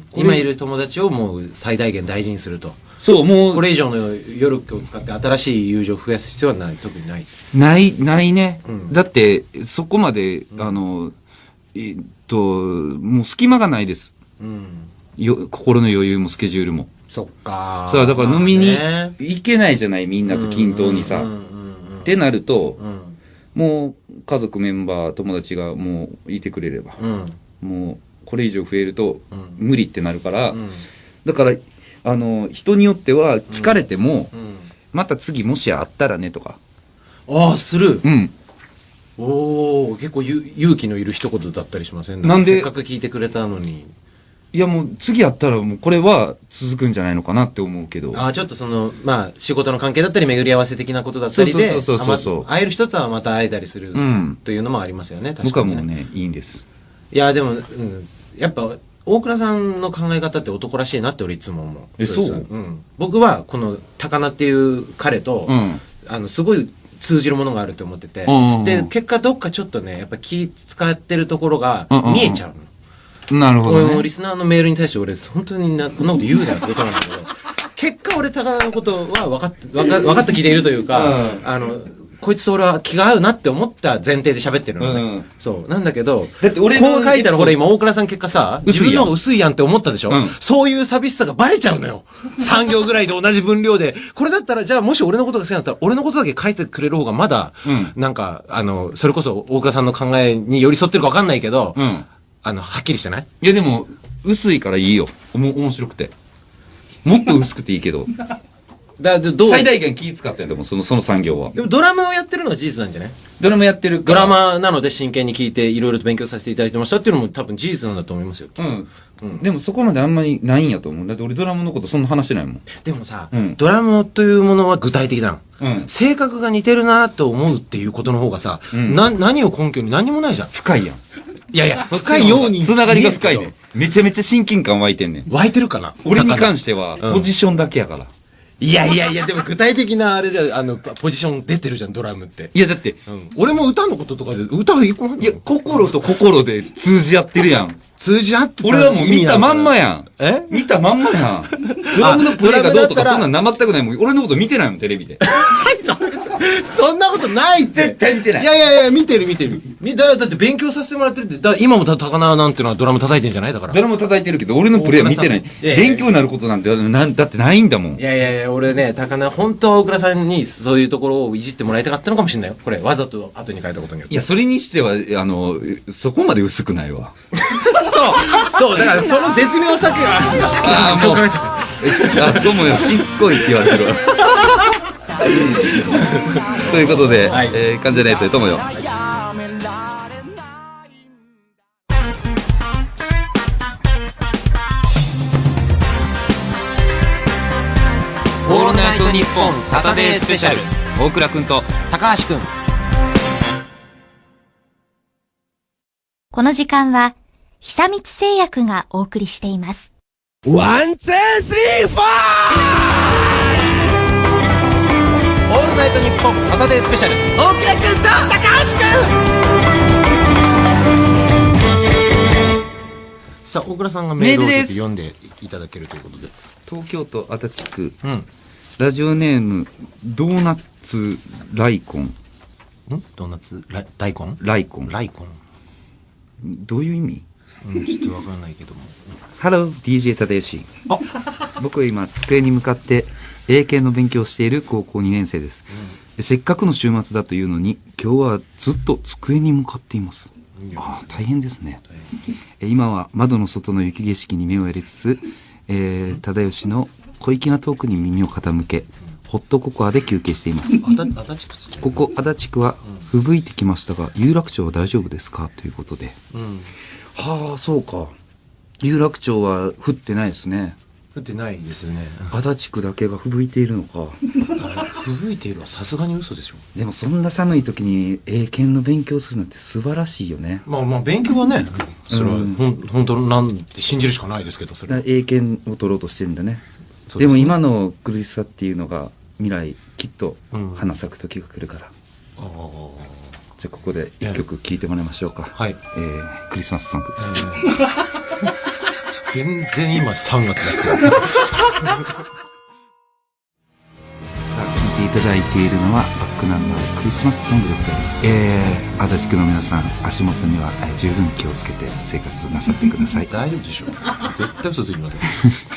今いる友達をもう最大限大事にすると。
そう、もう。
これ以上の余力を使って新しい友情を増やす必要はない。特にない。
ない、ないね。うん、だって、そこまで、うん、あの、えっと、もう隙間がないです。うん。よ、心の余裕もスケジュールも。
そっかー。
さあ、だから飲みに行けないじゃない、みんなと均等にさ。ってなると、うん、もう家族メンバー友達がもういてくれれば、うん、もうこれ以上増えると無理ってなるから、うん、だからあの人によっては聞かれても、うんうん、また次もしあったらねとか
ああする
うん
おお結構ゆ勇気のいる一言だったりしません？
なんで
せっかく聞いてくれたのに
いやもう次やったらもうこれは続くんじゃないのかなって思うけど。
ああ、ちょっとその、まあ仕事の関係だったり巡り合わせ的なことだったりで、
そうそうそうそう、
ま、会える人とはまた会えたりする、うん、というのもありますよね、確かに、ね。
僕はもうね、いいんです。
いや、でも、うん、やっぱ、大倉さんの考え方って男らしいなって俺いつも思う。
え、そう？
うん。僕はこの高菜っていう彼と、うん、あの、すごい通じるものがあると思ってて、うんうんうん、で、結果どっかちょっとね、やっぱ気使ってるところが見えちゃうの。うんうんうん
なるほど、ね。
俺リスナーのメールに対して俺、本当にな、こんなこと言うなってことなんだけど、結果俺、高田のことは分かって、分か分かって聞いているというか、うん、あの、こいつと俺は気が合うなって思った前提で喋ってるのね。うん、そう。なんだけど、だって俺こう書いたらほら今大倉さん結果さ、自分の方が薄いやんって思ったでしょ、うん、そういう寂しさがバレちゃうのよ。さん行ぐらいで同じ分量で。これだったら、じゃあもし俺のことが好きだったら、俺のことだけ書いてくれる方がまだ、うん、なんか、あの、それこそ大倉さんの考えに寄り添ってるか分かんないけど、うんあの、はっきりしてない？
いやでも、薄いからいいよ。おも、面白くて。もっと薄くていいけど。だどう最大限気使ってんでも、その、その産業は。
でもドラムをやってるのが事実なんじゃない？
ドラムやってる
ドラマーなので真剣に聞いて、いろいろと勉強させていただいてましたっていうのも多分事実なんだと思いますよ。
うん。うん。でもそこまであんまりないんやと思う。だって俺ドラムのことそんな話してないもん。
でもさ、うん、ドラムというものは具体的だな。うん。性格が似てるなと思うっていうことの方がさ、うん、な、何を根拠に何もないじゃん。
深いやん。
いやいや、深いように。
つながりが深いね。めちゃめちゃ親近感湧いてんねん。
湧いてるかな
俺に関しては、ポジションだけやから。
いやいやいや、でも具体的なあれで、あの、ポジション出てるじゃん、ドラムって。
いや、だって、
うん、俺も歌のこととかで、歌
いや、心と心で通じ合ってるやん。
通じ合って
俺はもう見たまんまやん。
え
見たまんまやん。ドラムのプレイがどうとかそんなんなまったくないもん。俺のこと見てないもん、テレビで。
そんなことないって。
絶対見てない。
いやいやいや、見てる見てる。みだ、だって勉強させてもらってるって、だ今もた高菜なんていうのはドラム叩いてんじゃないだから。
ドラム叩いてるけど、俺のプレイは見てない。勉強になることなんて、なんだってないんだもん。
いやいやいや、俺ね、高菜、本当は大倉さんにそういうところをいじってもらいたかったのかもしれないよ。これ、わざと後に書いたことによって。
いや、それにしては、あの、そこまで薄くないわ。
そう、そう、だからその絶妙さけが、
ああ、もう、あ、どうもよ、しつこいって言われてるわ。ということで、はい、えー、関ジャニ∞ともよ。
オールナイトニッポンサタデースペシャル。大倉くんと高橋くん。
この時間は久光製薬がお送りしています。
ワン、ツー、スリー、フォー。オールナイトニッポンサタデースペシャル。大倉くんと高橋くん。さあ、大倉さんがメールをちょっと読んでいただけるということで。
東京都足立区、うん、ラジオネームドーナツライコン。ん
ドーナツラ大根
ライコン。
ライコン。
どういう意味？
うん、ちょっとわからないけども。
ハロー ディージェー タデヨシ。あ、僕は今机に向かって英検の勉強をしている高校にねん生です、うん、せっかくの週末だというのに今日はずっと机に向かっています。ああ、大変ですね。今は窓の外の雪景色に目をやりつつ、えー、忠義の小粋なトークに耳を傾け、ホットココアで休憩しています。ここ足立区は吹雪いてきましたが、有楽町は大丈夫ですかということで、うん、はあ、そうか。有楽町は降ってないですね。
降ってないですよね。
足立区だけが吹雪いているのか。
吹雪いているはさすがに嘘でしょ。
でもそんな寒い時に英検の勉強するなんて素晴らしいよね。
まあまあ勉強はね、それは、うん、ほん本当なんて信じるしかないですけど、それは
英検を取ろうとしてるんだね。でも今の苦しさっていうのが未来きっと花咲く時が来るから、うん、あじゃあここで一曲聴いてもらいましょうか。はい、えー、クリスマスソング、えー、
全然今さんがつですけどさ
あ聴いていただいているのはバックナンバークリスマスソングでございます。えー、足立区の皆さん、足元には十分気をつけて生活なさってください。
大丈夫でしょう。絶対嘘ついてません。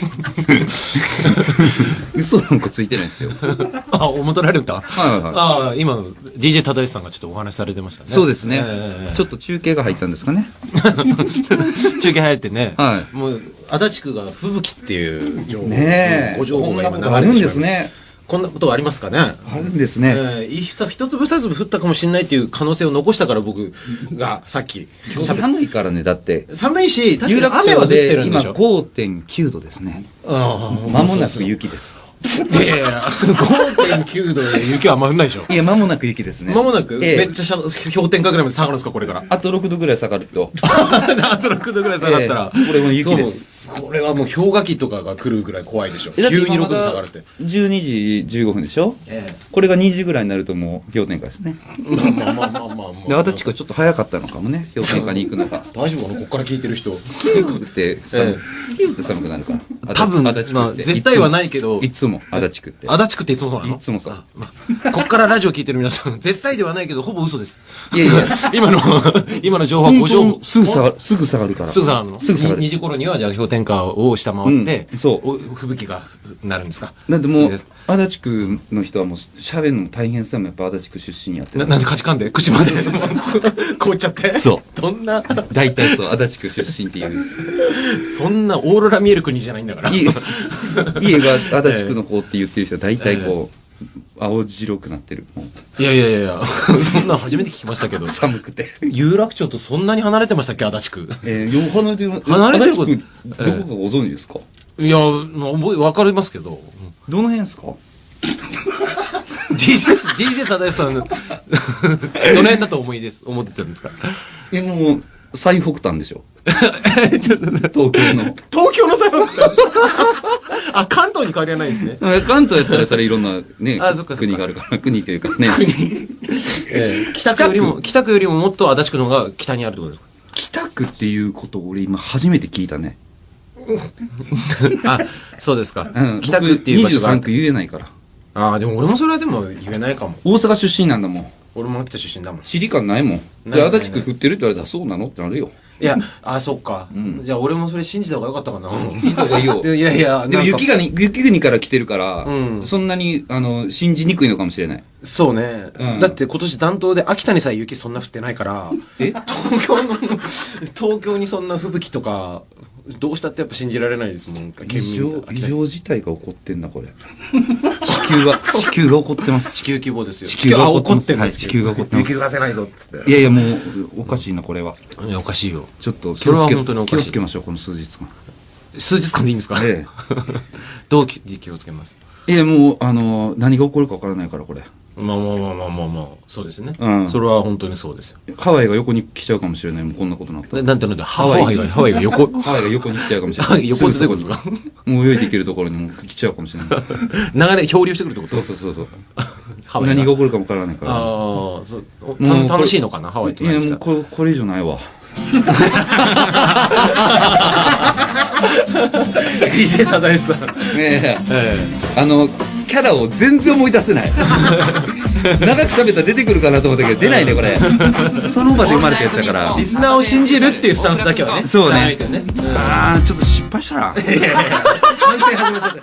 嘘なんかついてないですよ。
あ、求められるか。はいはいはい。ああ、今の ディージェー 忠義さんがちょっとお話しされてましたね。
そうですね。えー、ちょっと中継が入ったんですかね。
中継入ってね。はい。もう足立区が吹雪っていう情報、ね、ご情報が今流れてしまいます。あるんですね。こんなことはありますかね。
あるんですね。え
ー、一粒二粒降ったかもしれないっていう可能性を残したから僕がさっき。
寒いからね、だって。
寒いし、確かに雨は降ってるんでしょ。
今 ごてんきゅうどですね。ああ、間もなく雪です。
いやいや、ごてんきゅうどで雪はあんま降んないでしょ。
いや、間もなく雪ですね。
間もなく、えー、めっちゃ氷点下ぐらいまで下がるんですか、これから。
あとろくどぐらい下がると。
あとろくどぐらい下がったら。
えー、これも雪です。
これはもう氷河期とかが来るぐらい怖いでしょ。急にろくど下がるって。
じゅうにじじゅうごふんでしょ。えー、これがにじぐらいになるともう氷点下ですね。まあまあまあまあまあ。で、足立区はちょっと早かったのかもね、氷点下に行くのが。
大丈夫かな、ここから聞いてる人。
キューって寒、キューって寒くなるから。
多分、まあ、絶対はないけど。
いつも、足立区って。
足立区っていつもそうなの？
いつもそう。
まあ、こっからラジオ聞いてる皆さん、絶対ではないけど、ほぼ嘘です。
いやいや、
今の、今の情報はご情報。
すぐ下がる、すぐ下がるから。
すぐ下がるの？すぐ下がる。にじ頃には、じゃあ氷点下を下回って、うん、そう。吹雪がなるんですか？
なんでもう、足立区の人はもう、喋るの大変さもやっぱ足立区出身やって。
な、なんで価値観で口まで、凍っちゃって。
そう。
どんな。
大体そう、足立区出身っていう。
そんなオーロラ見える国じゃないんだから。
家が足立区の方って言ってる人は大体こう、青白くなってる。
いやいやいやいや、そんな初めて聞きましたけど。
寒くて。
有楽町とそんなに離れてましたっけ、足立区。
えー、離れてる。
離れてること。
どこかご存知ですか？
いや、覚え、わかりますけど。
どの辺ですか？
ディージェー、ディージェー 忠義さん、どの辺だと思いです、思ってたんですか？
え、もう、 最北端でしょ。ちょっと東京の。
東京の最北端あ、関東に変わりはないですね。
関東やったらそれいろんなね、国があるから、国というかね。国。
えー、北区よりも、北区よりももっと足立区の方が北にあるってことですか？
北区っていうことを俺今初めて聞いたね。
あ、そうですか。
うん、
北区っていう場所が。
にじゅうさん区言えないから。
ああ、でも俺もそれはでも言えないかも。
大阪出身なんだもん。
俺も秋田出身だもん。
地理感ないもん。で、足立区振ってるって言われたらそうなのってなるよ。
いや、あ、そっか。うん、じゃあ俺もそれ信じた方がよかったかな。
信じた方がいいよ。
いやいや、
でも雪がに、雪国から来てるから、うん、そんなに、あの、信じにくいのかもしれない。
そうね。うん、だって今年暖冬で秋田にさえ雪そんな降ってないから、え東京の、東京にそんな吹雪とか、どうしたってやっぱ信じられないですもん。
異常、異常事態が起こってんだ、これ。地球が、地球が起こってます。
地球規模ですよ。
地球が起こって
ん
ます。地球が起こってます。
雪降らせないぞ、っつって。
いやいや、もう、おかしいな、これは。
いや、おかしいよ。
ちょっと気をつけ、気をつけましょう、この数日間。
数日間でいいんですか？ええ。どう気をつけます？
いや、もう、あの、何が起こるかわからないから、これ。
まあまあまあまあまあまあ、そうですね。うん。それは本当にそうですよ。
ハワイが横に来ちゃうかもしれない、もうこんなことになったら。
なんてなんて、ハワイが、ハワイが横。
ハワイが横に来ちゃうかもしれない。
横ってどういうことですか？
もう泳いでいけるところにも来ちゃうかもしれない。
流れ、漂流してくるってこと？
そうそうそうそう。何が起こるかもわからないから。あ
あ、そう。楽しいのかな、ハワイって。
いや、もうこれ、これ以上ないわ。
ディージェー 忠義さん。
ねえ。あの、キャラを全然思い出せない。長く喋ったら出てくるかなと思ったけど出ないねこれ。その場で生まれたやつだから。
リスナーを信じるっていうスタンスだけはね。
そうね。ああちょっと失敗したな。反省始めてた。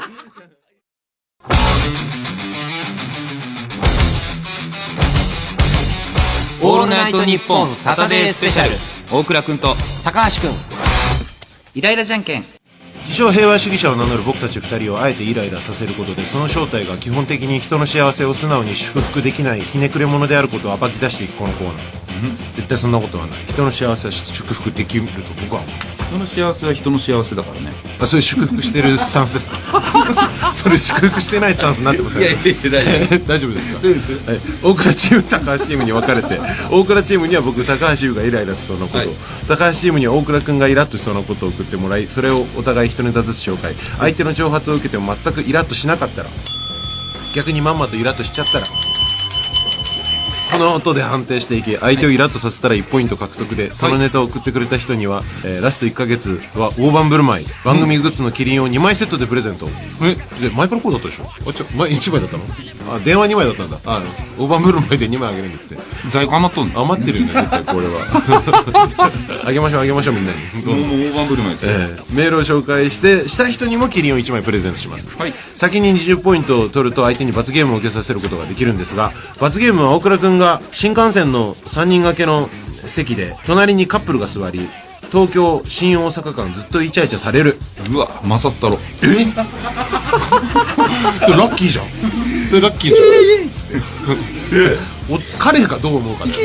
オールナイトニッポンサタデースペシャル。大倉くんと高橋くん。イライラじゃんけん。
自称平和主義者を名乗る僕たちふたりをあえてイライラさせることで、その正体が基本的に人の幸せを素直に祝福できないひねくれ者であることを暴き出していくこのコーナー、うん、絶対そんなことはない。人の幸せは祝福できると僕は思う。
人の幸せは人の幸せだからね。
あ、それ祝福してるスタンスですか？それ祝福してないスタンスになってますよね。いやいやいや大丈夫ですか？大丈夫です。はい、大倉チーム高橋チームに分かれて、大倉チームには僕高橋優がイライラしそうなこと、はい、高橋チームには大倉くんがイラッとしそうなことを送ってもらい、それをお互い一ネタずつ紹介。相手の挑発を受けても全くイラッとしなかったら、逆にまんまとイラッとしちゃったら、この音で判定していき、相手をイラッとさせたらいちポイント獲得で、そのネタを送ってくれた人には、えー、ラストいっかげつは大盤振る舞い、番組グッズのキリンをにまいセットでプレゼント。えで前からこうだったでしょ？あちょ前いちまいだったの？あ電話にまいだったんだ。あ大盤振る舞いでにまいあげるんですって。
在庫余っとんの？
余ってるよね絶対これは。あげましょうあげましょうみんなに。
もうもう大盤振る舞いですよ、え
ー、メールを紹介してした人にもキリンをいちまいプレゼントします。はい、先ににじゅうポイントを取ると相手に罰ゲームを受けさせることができるんですが、罰ゲームは大倉くんが新幹線のさんにん掛けの席で隣にカップルが座り、東京新大阪間ずっとイチャイチャされる。
うわ勝ったろ。
えそれラッキーじゃん。それラッキーじゃん。お彼がどう思うかね。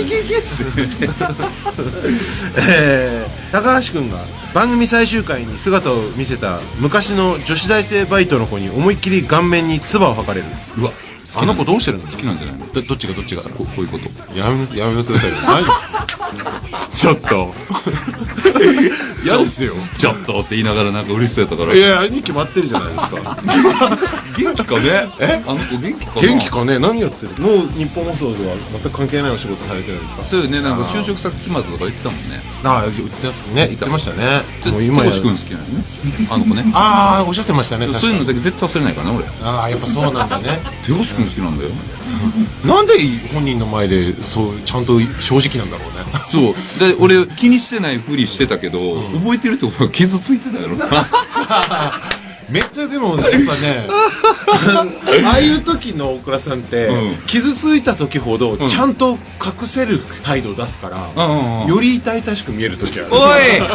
えー、高橋くんが番組最終回に姿を見せた昔の女子大生バイトの子に思いっきり顔面に唾を吐かれる。うわあの子どうしてるんですか？
好きなんじゃないの？
ど, どっちがどっちが こ,
こういうこと
やめやめなさいよ。ちょっと嫌ですよ。
ちょっとって言いながらなんか嬉しそうやったから。
いやに決まってるじゃないですか。
元気かね？えあの子元気かな？
元気かね？何やってる？もう日本放送では全く関係ないお仕事されてるんですか？
そうよね。なんか就職先決まったとか言ってたもんね。
ああ言ってますね。言ってましたね。
もう今や。トシ君好きなのね。あの子ね。
ああおっしゃってましたね。
そういうのだけ絶対忘れないからね俺。
ああやっぱそうなんだね。
手越君好きなんだよ。
なんで本人の前でそうちゃんと正直なんだろうね。
そうで俺気にしてないふりしてたけど、うん、覚えてるってことは傷ついてたやろな。
めっちゃでもやっぱねああいう時の大倉さんって、うん、傷ついた時ほどちゃんと隠せる態度を出すから、うん、より痛々しく見える時ある。
お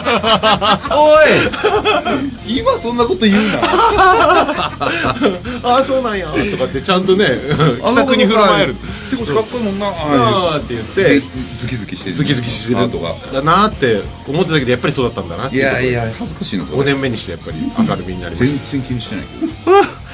いおい今そんなこと言うな。
ああそうなんやとかってちゃんとね気さくに振る舞える。
てこしかっこいいもんな
あーって言って
ズキズキしてる
ズキズキしてるとかだなーって思ってたけどやっぱりそうだったんだなって。
いやいや恥ずかしいの
ごねんめにしてやっぱり明るみになりました。
全然気にしてないけど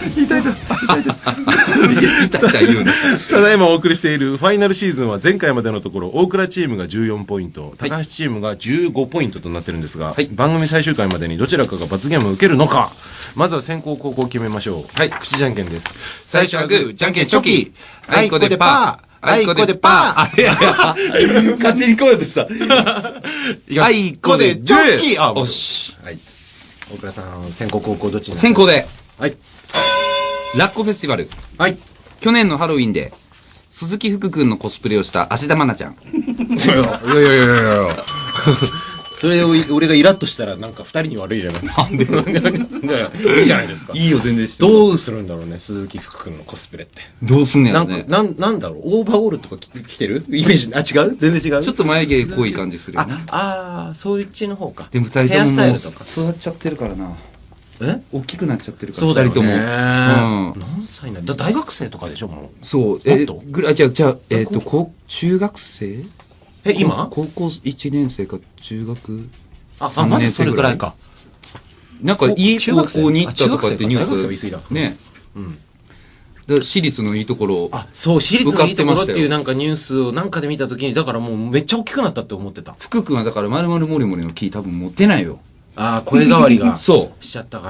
痛い痛い痛い痛い
痛い痛い言うね。
ただいまお送りしているファイナルシーズンは前回までのところ大倉チームがじゅうよんポイント、高橋チームがじゅうごポイントとなってるんですが、はい、番組最終回までにどちらかが罰ゲームを受けるのか、まずは先攻後攻決めましょう。はい、口じゃんけんです。
最初はグー、じゃんけんチョキ、あいこでパー、あいこでパー。あ、いやいや、勝ちに来ようとした。あいこでチョキ。あ、よし。はい。
大倉さん、先攻後攻どっちに？
先攻で。
はい。
ラッコフェスティバル。
はい。
去年のハロウィンで、鈴木福君のコスプレをした芦田愛菜ちゃん。
いやいやいやいやいや。それを俺がイラッとしたらなんか二人に悪いじゃない。なんでいいじゃないですか。
いいよ、全然。
どうするんだろうね、鈴木福君のコスプレって。
どうすんねやろね。
なんか、なん、なんだろう、オーバーオールとか着てるイメージ、あ、違う全然違う。
ちょっと眉毛濃い感じするよね。
ああ、そういうちの方か。
でも二人とももう育っちゃってるからな。
え
大きくなっちゃってるから。
そうだよね。
二人とも。
うん。何歳なの？大学生とかでしょ、もう。
そう。えっと、ぐらい、じゃあ、じゃあ、えっと、こう、中学生？
え、今？
高校いちねん生か中学
あ、あ、まだそれぐらいか。
なんか、いい高校に行ったとかってニュース。
大学生は言い過ぎだ。
ね。うん。で、私立のいいところ。
あ、そう、私立のいいところっていうなんかニュースをなんかで見たときに、だからもうめっちゃ大きくなったって思ってた。
福君はだから丸々モリモリのキー多分持ってないよ。
ああ、声変わりが。
そう。
しちゃったから。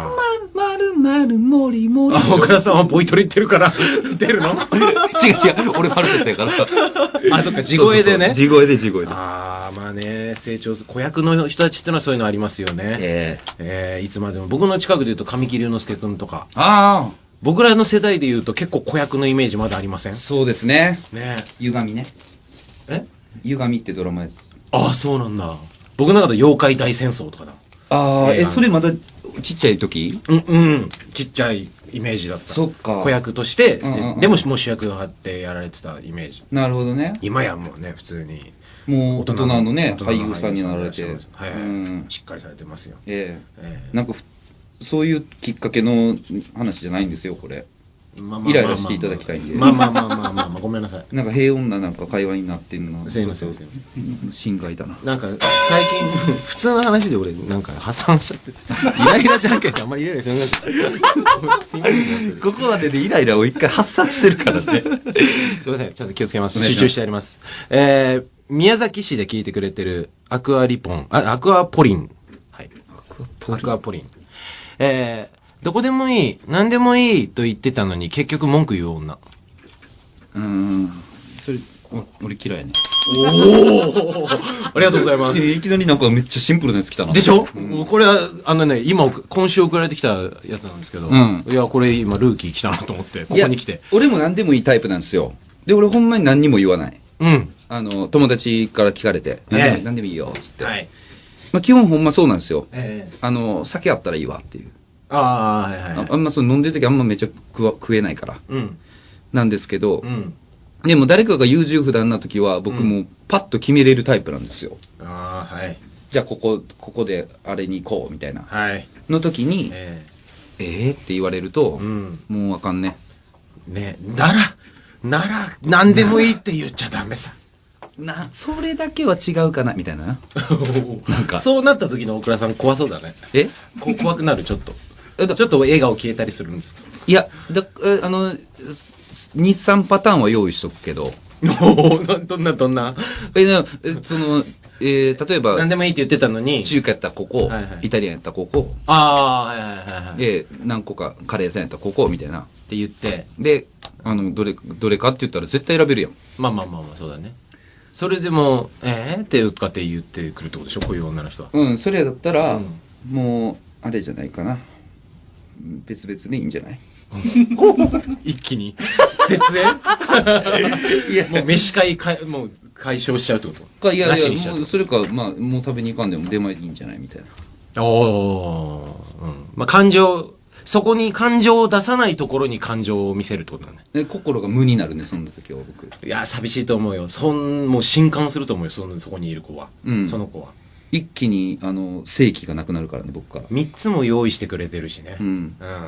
まるまるモリモリ。
あ、大倉さんはボイトレ言ってるから、出るの？
違う違う。俺ファルセットやから。
あ、そっか、地声でね。
地声で地声で。
ああ、まあね、成長する。子役の人たちってのはそういうのありますよね。ええええいつまでも。僕の近くで言うと神木隆之介くんとか。ああ。僕らの世代で言うと結構子役のイメージまだありません？
そうですね。
ね
え。歪みね。
え？
歪みってドラマ。
ああ、そうなんだ。僕の中で妖怪大戦争とかだ。
ああ、え、それまだちっちゃい時？
うん、うん。ちっちゃいイメージだった。
そっか。
子役として、
うんうんうん、
でももう主役が張ってやられてたイメージ。
なるほどね。
今やもうね、普通に。
もう大人のね、俳優さんになられて。
はい、うん。しっかりされてますよ。
ええええ、なんかそういうきっかけの話じゃないんですよ、これ。イライラしていただきたいんで。
まあまあまあまあまあまあ、ごめんなさい。
なんか平穏ななんか会話になってんの。
すいません、すいません。
心外だな。
なんか最近、普通の話で俺なんか破産しちゃって。イライラじゃんけんってあんまりイライラしなかった。すいません。
ここまででイライラを一回発散してるからね。
すいません、ちょっと気をつけます。集中してやります。えー、宮崎市で聞いてくれてるアクアリポン、あ、アクアポリン。はい。アクアポリン。えー、どこでもいい、何でもいいと言ってたのに結局文句言う女。
うーん。それ、俺嫌いやね。
おおありがとうございます。
いきなりなんかめっちゃシンプルなやつ来たな。
でしょ、うん、これは、あのね、今、今週送られてきたやつなんですけど、うん、いや、これ今、ルーキー来たなと思って、ここに来て。
俺も何でもいいタイプなんですよ。で、俺ほんまに何にも言わない。
うん。
あの、友達から聞かれて、何でも、ええ、何でもいいよ、つって。はい。まあ、基本ほんまそうなんですよ。ええ。あの、酒あったらいいわっていう。
ああ、はいはい、はい。
あんまその飲んでる時あんまめっちゃ食わ食えないから。うん。なんですけど、
うん。
でも誰かが優柔不断な時は僕もパッと決めれるタイプなんですよ。
うん、ああ、はい。
じゃあここ、ここであれに行こうみたいな。
はい。
の時に、えー、えーって言われると、うん、もうあかんね。
ね、なら、なら、何でもいいって言っちゃダメさ。
な、それだけは違うかなみたいな。
なんか。そうなった時の大倉さん怖そうだね。
え
こ怖くなる、ちょっと。ちょっと笑顔消えたりするんですか？
いや、だ、あの、に、さんパターンは用意しとくけど。
おどんな、どんな
え、な、その、えー、例えば。
何でもいいって言ってたのに。
中華やったらここ、はいはい、イタリアンやったらここ。
ああ、はいはいはいはい。
えー、何個かカレー屋さんやったらここ、みたいな。っ
て言って。
で、あの、どれ、どれかって言ったら絶対選べるやん。
まあまあまあまあ、そうだね。それでも、えーって言って言ってくるってことでしょ、こういう女の人は。
うん、それだったら、うん、もう、あれじゃないかな。別々でいいんじゃない
一気に絶縁いやもう飯会かもう解消しちゃうってこと
かいやいやもうそれかまあもう食べに行かんでも出前でいいんじゃないみたいな。
おお、うん、まあ感情そこに感情を出さないところに感情を見せるってことだね。
で心が無になるねそんな時は僕。
いや寂しいと思うよ。そんもう震撼すると思うよそのそこにいる子は、うん、その子は。
一気にあの正気がなくなるからね僕から。
三つも用意してくれてるしね。
うん。うん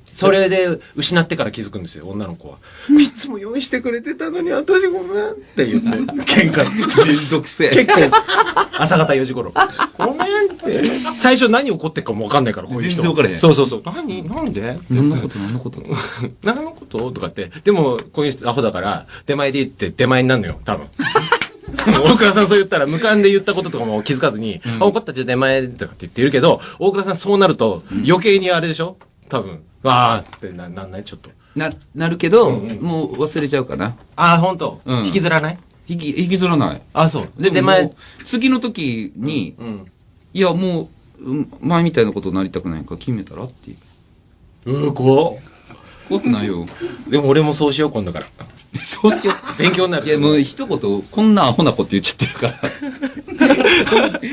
それで失ってから気づくんですよ、女の子は。いつも用意してくれてたのに、私ごめんって言って、喧嘩。
めんどくせえ。
結構、朝方よじ頃。ごめんって。最初何起こってるかもわかんないから、こういう人。
全然わからへん。
そうそうそう。何なんで
何のこと何のこと
何のこととかって。でも、こういう人アホだから、手前で言って手前になるのよ、多分。大倉さんそう言ったら、無冠で言ったこととかも気づかずに、うん、あ、怒ったじゃ手前とかって言ってるけど、大倉さんそうなると、余計にあれでしょ多分。あーってな、なんないちょっと。
な、なるけど、うんうん、もう忘れちゃうかな。
あー、ほんと、うん、引きずらない
引き、引きずらない。
あ、そう。で、手前。
次の時に、うんうん、いや、もう、前みたいなことになりたくないから決めたらっていう。
うー、怖っ。
怖くないよ。
でも俺もそうしよう、今度から。
そうしよう。
勉強になる。
いや、もう一言、こんなアホなこと言っちゃってるから。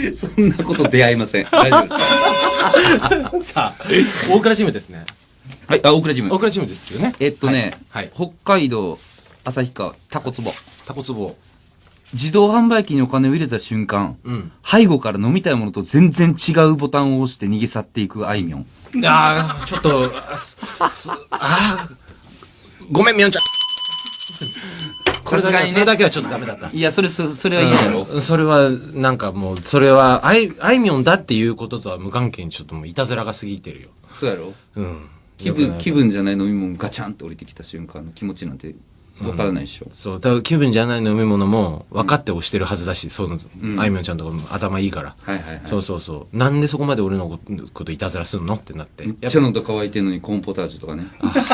そんなこと出会いません。大丈夫です。
さあ、大倉チームですね。
はい、あ、大倉チーム。
大倉チームですよね。
えっとね、はいはい、北海道、旭川、タコツボ。
タコツボ。
自動販売機にお金を入れた瞬間、うん、背後から飲みたいものと全然違うボタンを押して逃げ去っていくあいみょん。
ああ、ちょっと、ああ、ごめん、みょんちゃん。これだけ、ね、それだけはちょっとダメだった。
いや、それ、そそれはいいだろう、
うん。それは、なんかもう、それは、あい、あいみょんだっていうこととは無関係にちょっともういたずらが過ぎてるよ。
そうやろ
うん。
気分、気分じゃない飲み物ガチャンと降りてきた瞬間の気持ちなんて、わからないでしょ、うん。
そう。だから気分じゃない飲み物も分かって押してるはずだし、そういうの、あいみょんちゃんとかも頭いいから。
はいはいはい。
そうそうそう。なんでそこまで俺のこといたずらすんのってなって。
めっちゃ喉乾いてんのにコーンポタージュとかね。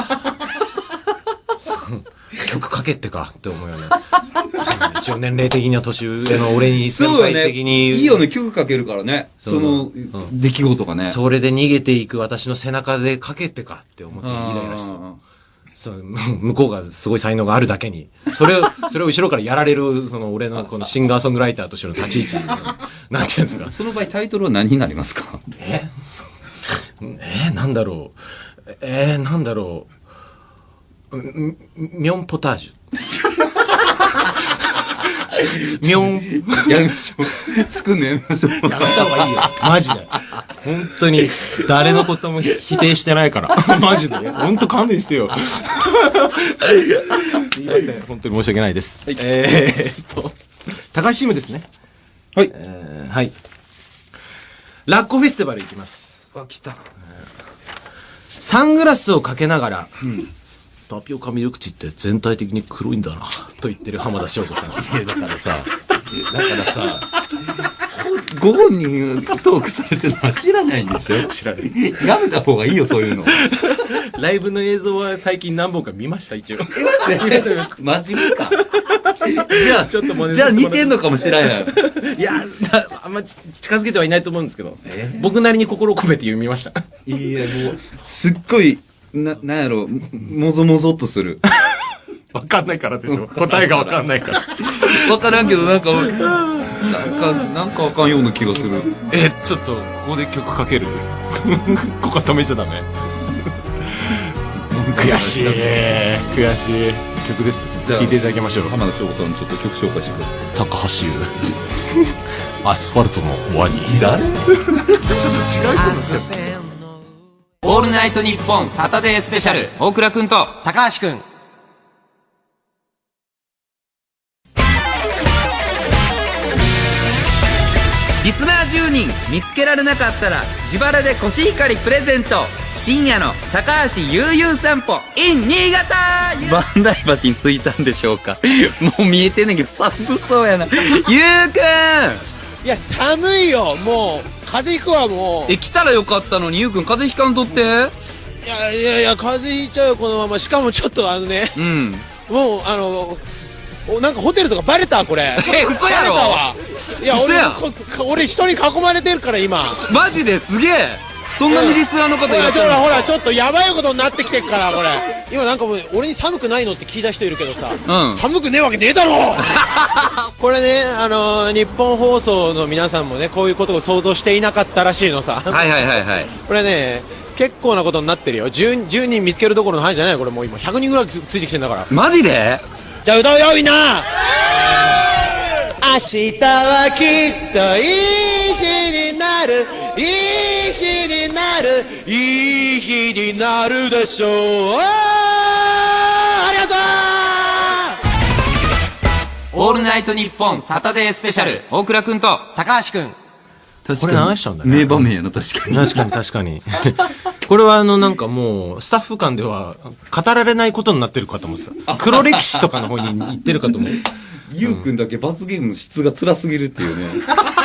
曲かけってかって思うよね。一応年齢的には年上の俺に先輩的に。
ね、いいよね、曲かけるからね。その、うん、出来事がね。
それで逃げていく私の背中でかけってかって思ってイライラして。そう、向こうがすごい才能があるだけに。それを、それを後ろからやられる、その俺のこのシンガーソングライターとしての立ち位置。なんていうんですか。
その場合タイトルは何になりますか？
ええー、なんだろう。えー、なんだろう。ミョンポタージュ。ミョン。
やめましょう。作んのやめましょう。やめた
方がいいよ。マジで。本当に、誰のことも否定してないから。マジで。本当勘弁してよ。すいません。本当に申し訳ないです。はい、えーっと、高橋チームですね。
はい。
えー、はい。ラッコフェスティバル行きます。
あ、来た。
サングラスをかけながら、うん、タピオカミルクティって全体的に黒いんだな、と言ってる浜田翔子さん。い
や、だからさ、だからさ、ご本人トークされてるのは知らないんでしょ？
知らない。
やめた方がいいよ、そういうの。
ライブの映像は最近何本か見ました、一応。
マジか。じゃあ、ちょっとじゃあ似てんのかもしれない。
いや、あんま近づけてはいないと思うんですけど、えー、僕なりに心を込めて読みました。
いや、もう、すっごい、な、なんやろ、もぞもぞっとする。
わかんないからでしょ。答えがわかんないから。
わからんけど、なんか、なんか、なんかあかんような気がする。
え、ちょっと、ここで曲かけるここ止めちゃダメ悔しい。悔しい。曲です。聴いていただきましょう。
浜田翔子さん、ちょっと曲紹介してください。
高橋優。アスファルトのワニ。
誰ちょっと違う人なん
ですか？オールナイトニッポンサタデースペシャル。大倉くんと高橋くん。リスナーじゅうにん見つけられなかったら自腹でコシヒカリプレゼント。深夜の高橋悠々散歩 in 新潟。万代橋に着いたんでしょうか？もう見えてんねんけど寒そうやな。ゆうくん。
いや寒いよ、もう風邪ひくわ。もう
え来たらよかったのに。ゆうくん風邪ひかんとって。
いやいやいや風邪ひいちゃうよこのまま。しかもちょっとあのね、うん、もうあのなんかホテルとかバレたこれ。
え嘘やろ。
いや俺俺人に囲まれてるから今。
マジですげえ。そんなにリスナーの方いらっしゃるんですか？
ほらちょっとやばいことになってきてるからこれ。今なんかもう俺に寒くないのって聞いた人いるけどさ、うん、寒くねえわけねえだろこれね、あのー、日本放送の皆さんもねこういうことを想像していなかったらしいのさ。
はいはいはいはい。
これね結構なことになってるよ。 10, 10人見つけるどころの範囲じゃないこれ。もう今ひゃくにんぐらいついてきてんだから。
マジで？
じゃあ歌うよみんな。明日はきっといい日になる、いい日になるいい日になるでしょう。ありがと
う。オールナイトニッポンサタデースペシャル、大倉くんと
高橋くん。
確かに。
これ流しちゃうんだね。
名場面やな、確かに。
確かに確かに。これはあのなんかもう、スタッフ間では語られないことになってるかと思ってた。黒歴史とかの方に行ってるかと思う。
ゆうくんだけ罰ゲームの質が辛すぎるっていうね。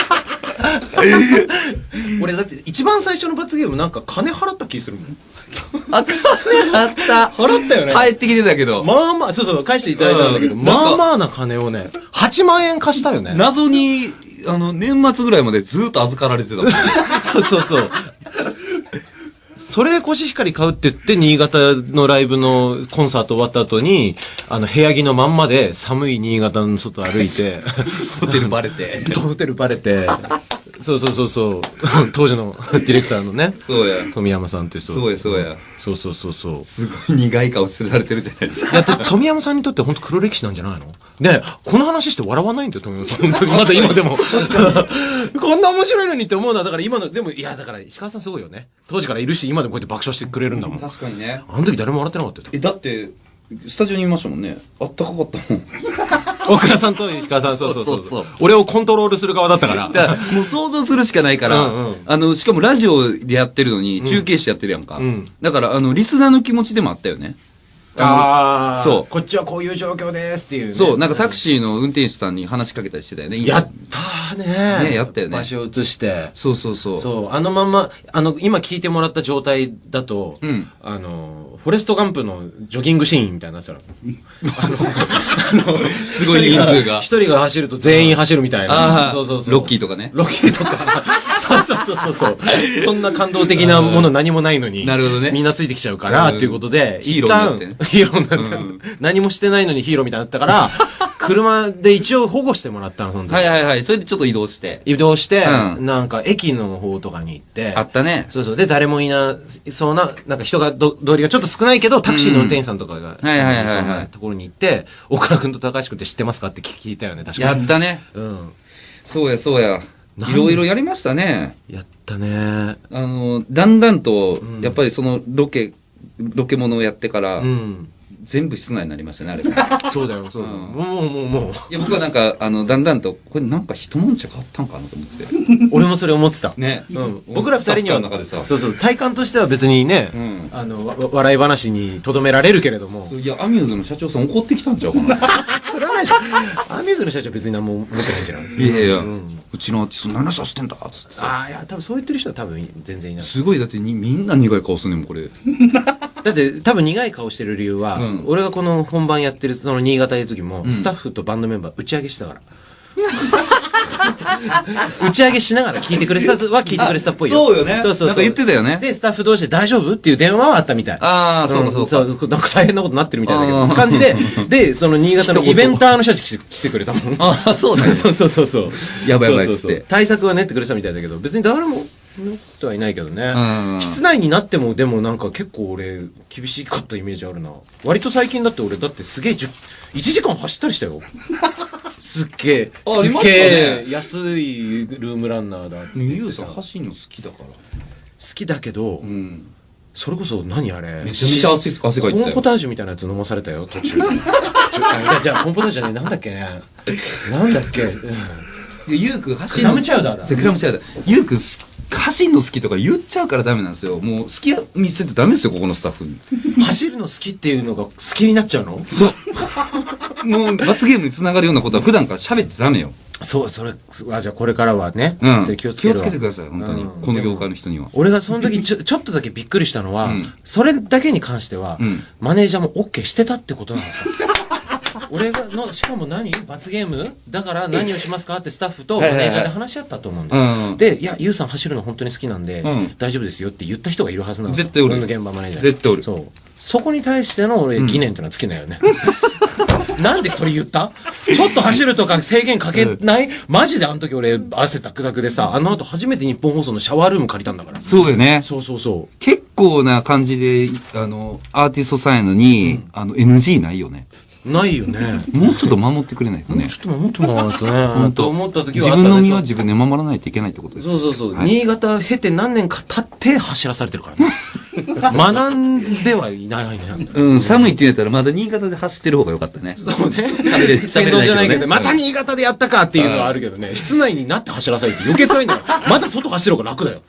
俺だって一番最初の罰ゲームなんか金払った気するもん。
あ、金払った。
払ったよね。
帰ってきてたけど。
まあまあ、そうそう、返していただいたんだけど、うん、まあまあな金をね、はちまんえん貸したよね。
謎に、あの、年末ぐらいまでずっと預かられてたもん。
そうそうそう。それでコシヒカリ買うって言って、新潟のライブのコンサート終わった後に、あの、部屋着のまんまで寒い新潟の外歩いて、
ホテルバレて。
ホテルバレて、そうそうそうそう、当時のディレクターのね、
そうや。
富山さんって人。
そうや、そうや。
そうそうそうそう。
すごい苦い顔すられてるじゃないですか。
いや、富山さんにとって本当黒歴史なんじゃないのね、この話して笑わないんだよ、富山さん。本当に。まだ今でも。こんな面白いのにって思うのは、だから今の、でも、いや、だから石川さんすごいよね。当時からいるし、今でもこうやって爆笑してくれるんだもん。
確かにね。
あの時誰も笑ってなかったよ。
え、だって、スタジオにいましたもんね。あったかかったもん。
大倉さんと石川さん、そうそうそうそう。俺をコントロールする側だったから。
だからもう想像するしかないから、うんうん、あの、しかもラジオでやってるのに、中継してやってるやんか。うん、だから、あの、リスナーの気持ちでもあったよね。
ああ。
そう。
こっちはこういう状況ですっていう、ね。
そう。なんかタクシーの運転手さんに話しかけたりしてたよね。
やったーね。
ね、やったよね。
場所を移して。
そうそうそう。
そう。あのまま、あの、今聞いてもらった状態だと、うん、あの、フォレストガンプのジョギングシーンみたいになってたんですよ。あの、あの、
すごい人数が。
一人が走ると全員走るみたいな。
そうそうそう。ロッキーとかね。
ロッキーとか。そうそうそうそうそう。そんな感動的なもの何もないのに。
なるほどね。
みんなついてきちゃうから、っていうことで、
ヒーローになって。
ヒーローになった。何もしてないのにヒーローみたいになったから、車で一応保護してもらったの、本当に。
はいはいはい。それでちょっと移動して。
移動して、うん、なんか駅の方とかに行って。
あったね。
そうそう。で、誰もいなそうな、なんか人がど、通りがちょっと少ないけど、タクシーの運転手さんとかが、
うん、はいはいはいはい。そん
なところに行って、岡倉くんと高橋くんって知ってますかって聞いたよね、確
かに。やったね。
うん。
そうやそうや。いろいろやりましたね。
やったね。
あの、だんだんと、やっぱりそのロケ、ロケものをやってから、うん全部室内になりましたね、あれが。
そうだよ、そうだよ。うん、もう、もう、もう。
いや、僕はなんか、あの、だんだんと、これなんか一悶着あったんかなと思って。
俺もそれ思ってた。
ね。
うん。僕ら二人には、そうそう、体感としては別にね、うん、あの、笑い話に留められるけれども。
いや、アミューズの社長さん怒ってきたんちゃうかな。
それはないじゃん。アミューズの社長別に何も思ってないんじゃない
いやいや、うん、うちのアーティスト何さしてんだっつって。
ああ、いや、多分そう言ってる人は多分全然いない。
すごい、だってにみんな苦い顔すんねんもん、これ。
だって多分苦い顔してる理由は、うん、俺がこの本番やってるその新潟でいる時も、うん、スタッフとバンドメンバー打ち上げしてたから打ち上げしながら聞いてくれてたは聞いてくれてたっぽいよ。
そうよね。
そうそうそう。
なんか言ってたよね。
で、スタッフ同士で大丈夫っていう電話はあったみたい。
ああ、そうかそうか。
そう、なんか大変なことになってるみたいだけど、感じで、で、その新潟のイベンターの人たち来てくれたもん。
ああ、そうね。
そうそうそうそう。
やばいやばいっつって。
対策は練ってくれてたみたいだけど、別に誰も、思ってはいないけどね。室内になっても、でもなんか結構俺、厳しかったイメージあるな。割と最近だって俺、だってすげえ、いちじかん走ったりしたよ。すっげえ、すっげえ、安いルームランナーだって。
ゆうさん走るの好きだから。好
きだけど、うん、それこそ何あれ
めちゃめちゃ汗かいてたよ。
コーンポタージュみたいなやつ飲まされたよ、途中で。じゃあ、コーンポタージュじゃねえ、なんだっけね。なんだっけ。
ゆうくん走るの。
クラムチャウダーだ。
クラムチャウダー。ゆうくん走るの好きとか言っちゃうからダメなんですよ。もう好き見せてダメですよ、ここのスタッフに。
走るの好きっていうのが好きになっちゃうの？
そう。もう罰ゲームにつながるようなことは普段から喋ってダメよ。
そう、それ、あ、じゃあこれからはね、
うん、
それ気をつけるわ。
気をつけてください、本当に。うん、この業界の人には。
俺がその時ちょ、ちょっとだけびっくりしたのは、うん、それだけに関しては、うん、マネージャーも OK してたってことなのさ。俺がの、しかも何罰ゲームだから何をしますかってスタッフとマネージャーで話し合ったと思うんだよ。うんうん、で、いや、ユウさん走るの本当に好きなんで、うん、大丈夫ですよって言った人がいるはずなんですよ。
絶対おる。
俺の現場マネージャー。
絶対おる。
そう。そこに対しての俺、疑念っていうのは尽きないよね。うん、なんでそれ言った？ちょっと走るとか制限かけない？マジであの時俺、汗ダクダクでさ、あの後初めて日本放送のシャワールーム借りたんだから。
そうよね。
そうそうそう。
結構な感じで、あの、アーティストさんやのに、うん、あの、エヌジー ないよね。
ないよね。
もうちょっと守ってくれないとね。
もうちょっと守ってもらわないとね。
本当
と思った時は
自分の身は自分で守らないといけないってことです。
そうそうそう。はい、新潟経て何年か経って走らされてるからね。学んではいないね。
うん、寒いって言ったらまだ新潟で走ってる方が良かったね。
そうね。喋れ、喋れないけどね。けどまた新潟でやったかっていうのはあるけどね。室内になって走らされて余計辛いんだよ。まだ外走る方が楽だよ。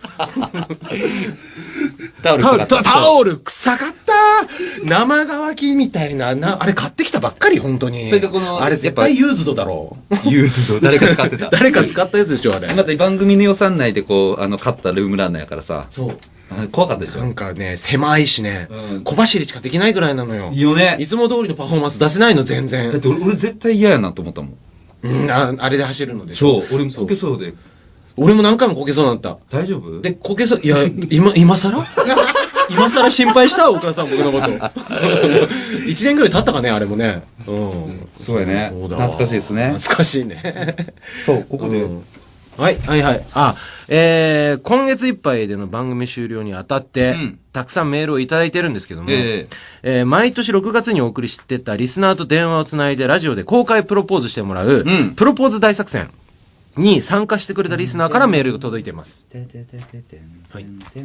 タオル臭かった。
タオル臭かった生乾きみたいな、な、あれ買ってきたばっかり、本当に。
それでこの、
あれ絶対ユーズドだろ
う。ユーズド誰か使ってた。
誰か使ったやつでしょ、あれ。
また番組の予算内でこう、あの、買ったルームランナーやからさ。
そう。
怖かったでしょ。
なんかね、狭いしね、うん、小走りしかできないぐらいなのよ。
いいよね。
いつも通りのパフォーマンス出せないの、全然。
だって俺、俺絶対嫌やなと思ったもん。
うん、あ, あれで走るのでしょ。
そう、俺もこけそうで。
俺も何回もこけそうになった。
大丈夫
で、こけそう、いや、今、今更今更心配した大倉さん、僕のこと。一年ぐらい経ったかね、あれもね。うん。
そうやね。懐かしいですね。
懐かしいね。
そう、ここで。
うんはい、はい、はい。あ、えー、今月いっぱいでの番組終了にあたって、うん、たくさんメールをいただいてるんですけども、えーえー、毎年ろくがつにお送りしてたリスナーと電話をつないでラジオで公開プロポーズしてもらう、うん、プロポーズ大作戦に参加してくれたリスナーからメールが届いています。はい。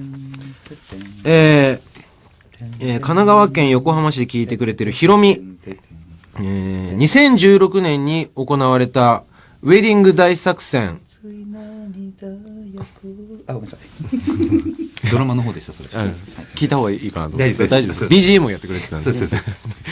えー、えー、神奈川県横浜市で聞いてくれてるひろみ、えー、にせんじゅうろくねんに行われたウェディング大作戦、
あ、ごめんなさい。ドラマの方でした、それ。
うん、聞いた方がいいかなと。
大丈夫です。
大丈夫です。ビージーエム をやってくれてたんで。
そうそうそう。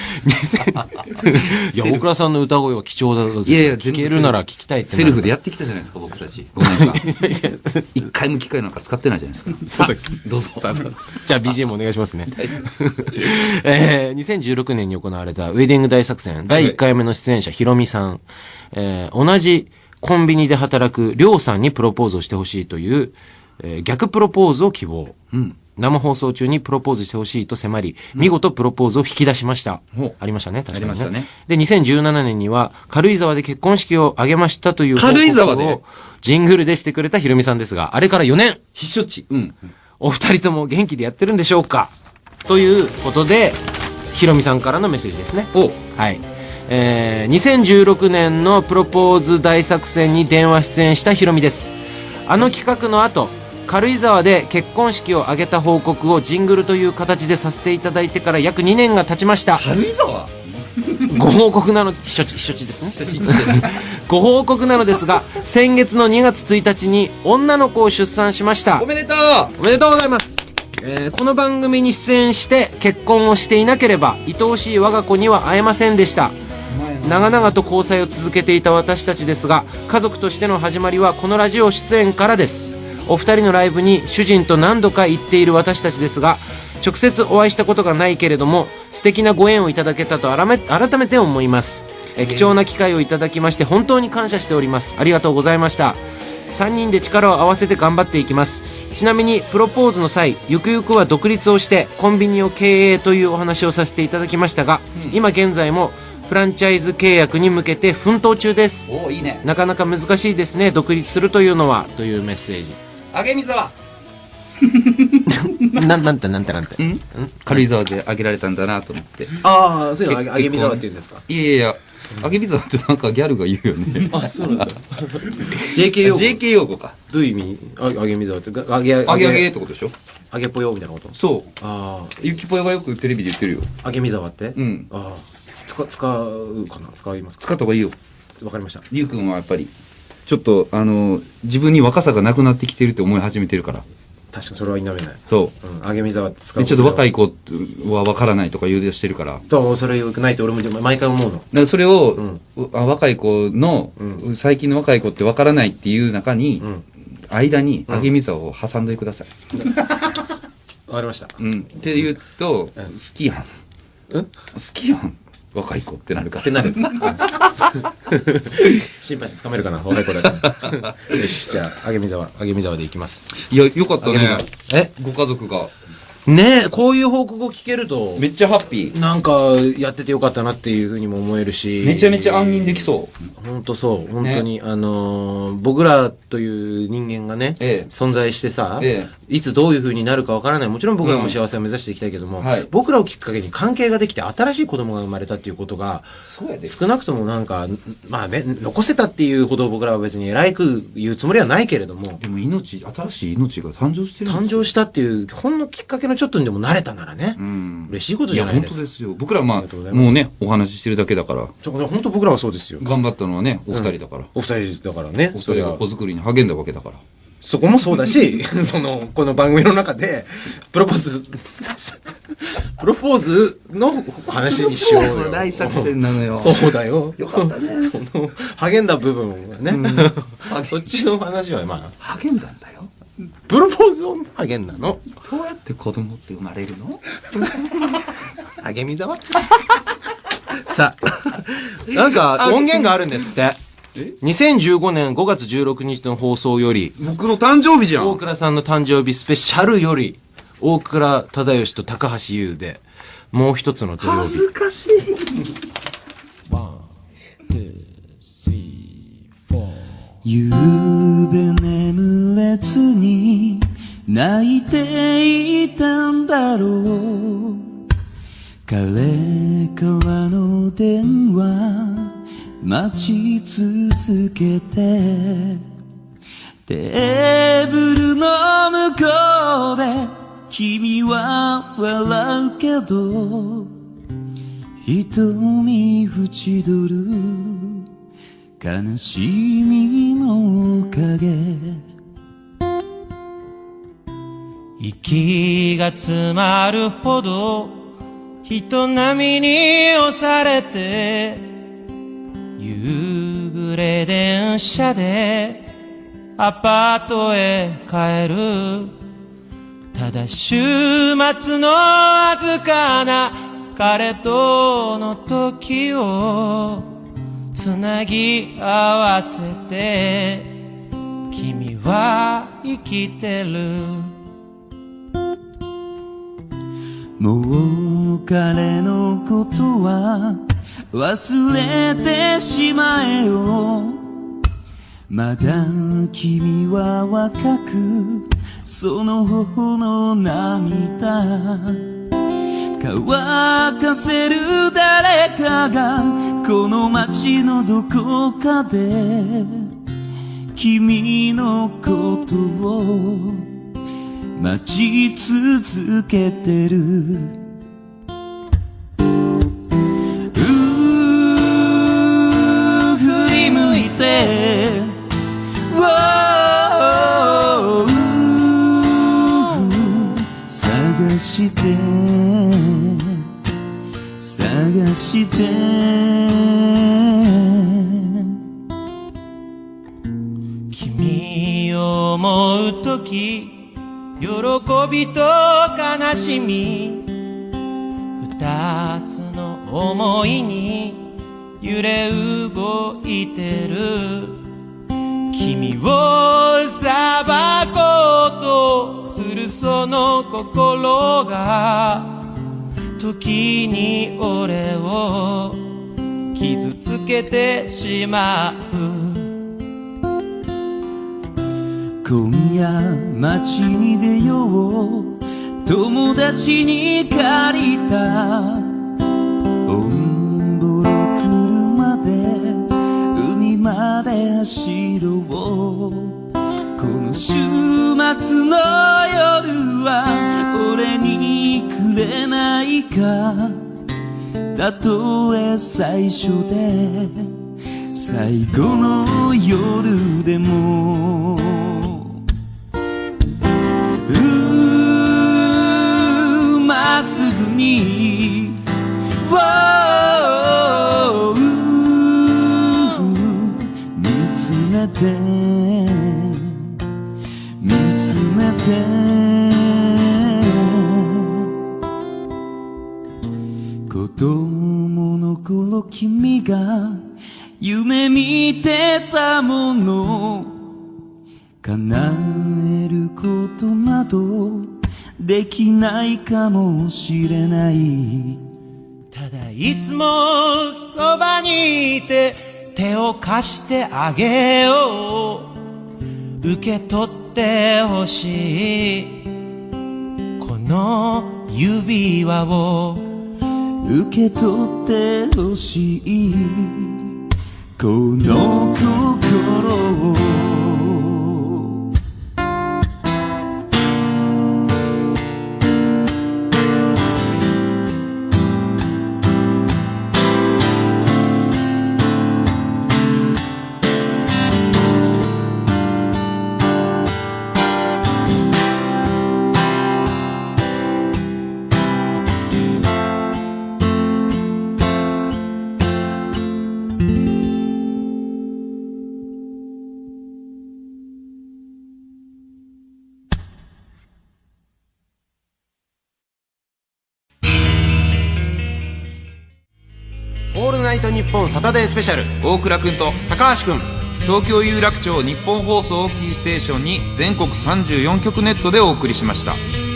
いや、大倉さんの歌声は貴重だと。いやいや、聞けるなら聞きたいって。
セルフでやってきたじゃないですか、僕たち。ごねんかん。一回も機会なんか使ってないじゃないですか。
そうだっけ。
どうぞ。
じゃあ ビージーエム お願いしますね。えー、にせんじゅうろくねんに行われたウェディング大作戦、だいいっかいめの出演者、ひろみさん。えー、同じコンビニで働くりょうさんにプロポーズをしてほしいという、えー、逆プロポーズを希望。うん、生放送中にプロポーズしてほしいと迫り、うん、見事プロポーズを引き出しました。うん、ありましたね、確かに、ね。ありましたね。で、にせんじゅうななねんには軽井沢で結婚式を挙げましたという報告をジングルでしてくれたひろみさんですが、あれからよねん。
必勝値。うん。
お二人とも元気でやってるんでしょうかということで、ひろみさんからのメッセージですね。
お
はい。えー、にせんじゅうろくねんのプロポーズ大作戦に電話出演したひろみです。あの企画の後、軽井沢で結婚式を挙げた報告をジングルという形でさせていただいてから約にねんが経ちました。
軽井沢
ご報告なの、避暑地、避暑地ですね。ご報告なのですが、先月のにがつついたちに女の子を出産しました。
おめでとう
おめでとうございます。えー、この番組に出演して結婚をしていなければ愛おしい我が子には会えませんでした。長々と交際を続けていた私たちですが、家族としての始まりはこのラジオ出演からです。お二人のライブに主人と何度か行っている私たちですが、直接お会いしたことがないけれども素敵なご縁をいただけたと改め、改めて思います。え貴重な機会をいただきまして本当に感謝しております。ありがとうございました。さんにんで力を合わせて頑張っていきます。ちなみにプロポーズの際、ゆくゆくは独立をしてコンビニを経営というお話をさせていただきましたが、うん、今現在もフランチャイズ契約に向けて奮闘中です。
おー、いいね。
なかなか難しいですね、独立するというのは、というメッセージ。
あげみざわ
な、なんてなんてなんて。ん
軽井沢であげられたんだなと思って。
ああ、そういうのあげみざわって言うんですか。
いやいや、あげみざわってなんかギャルが言うよね。
あ、そうなんだ。ジェーケー 用語。
ジェーケー 用語か。
どういう意味？あげみざわって。あげ
あげあげってことでしょ？
あげぽよみたいなこと？
そう。
ああ。
ゆきぽよがよくテレビで言ってるよ。
あげみざわって？
うん。
ああ。使、使うかな？使いますか？
使った方がいいよ。
わかりました。
りゅうくんはやっぱり、ちょっと、あの、自分に若さがなくなってきてるって思い始めてるから。
確かそれは否めない。
そう。
うん。あげみざわって使う。
ちょっと若い子は分からないとか言う出してるから。
そう、それよくないって俺も毎回思うの。だか
らそれを、うん、あ若い子の、うん、最近の若い子って分からないっていう中に、うん、間にあげみざわを挟んでください。
わ、うん、かりました。
うん。って言うと、
うん、
好きやん。
うん
好きやん。若い子ってなるから。
ってなる。心配してつかめるかな、若い子だから。よし、じゃあ、あげみざわ、あげみざわでいきます。
いや、よかったね。
え
ご家族が
ねえ、こういう報告を聞けると。
めっちゃハッピー。
なんか、やっててよかったなっていうふうにも思えるし。
めちゃめちゃ安眠できそう。
本当そう。本当に、ね、あのー、僕らという人間がね、ええ、存在してさ、ええ、いつどういうふうになるかわからない。もちろん僕らも幸せを目指していきたいけども、うんはい、僕らをきっかけに関係ができて新しい子供が生まれたっていうことが、少なくともなんか、まあね、残せたっていうほど僕らは別に偉いく言うつもりはないけれども。
でも命、新しい命が誕生してるん
ですよ。誕生したっていう、ほんのきっかけのちょっとにでも慣れたならね、うん、嬉しいことじゃないですか。
本当ですよ。僕らまあ、もうね、お話ししてるだけだから。
ちょ、本当僕らはそうですよ。
頑張ったのはね、お二人だから。うん、
お二人だからね。
お二人が子作りに励んだわけだから。
そこもそうだし、その、この番組の中で、プロポーズ、プロポーズの話にしようよ。プロポーズ
大作戦なのよ。
そうだよ。
よかったね。
その、励んだ部分がね、うん、そっちの話はま
あ。励んだんだよ。
プロポーズを励んだの。
どうやって子供って生まれるの？
励みざわさあ、なんか音源があるんですって。にせんじゅうごねんごがつじゅうろくにちの放送より、
僕の誕生日じゃん。
大倉さんの誕生日スペシャルより、大倉忠義と高橋優で、もう一つの土曜日。
恥ずかしい。ワン、ツー、スリー、フォー。ゆうべ眠れずに泣いていたんだろう。彼からの電話待ち続けて、テーブルの向こうで君は笑うけど、瞳縁取る悲しみの影、
息が詰まるほど人波に押されて、夕暮れ電車でアパートへ帰る。ただ週末のわずかな彼との時をつなぎ合わせて、君は生きてる。
もう彼のことは忘れてしまえよ。まだ君は若く、その頬の涙乾かせる誰かがこの街のどこかで君のことを待ち続けてる。うー振り向いて、探して探して
君を思うとき、喜びと悲しみ、二つの想いに揺れ動いてる。君を裁こうとするその心が、時に俺を傷つけてしまう。
今夜街に出よう、友達に借りたオンボロ車で海まで走ろう。この週末の夜は俺にくれないか。たとえ最初で最後の夜でも、まっすぐに見つめて見つめて、子供の頃君が夢見てたもの叶えることなど
できないかもしれない。ただいつもそばにいて手を貸してあげよう。受け取ってほしいこの指輪を。受け取ってほしいこの心を。
オールナイトニッポンサタデースペシャル。
大倉くんと
高橋くん。
東京有楽町日本放送をキーステーションに全国さんじゅうよんきょくネットでお送りしました。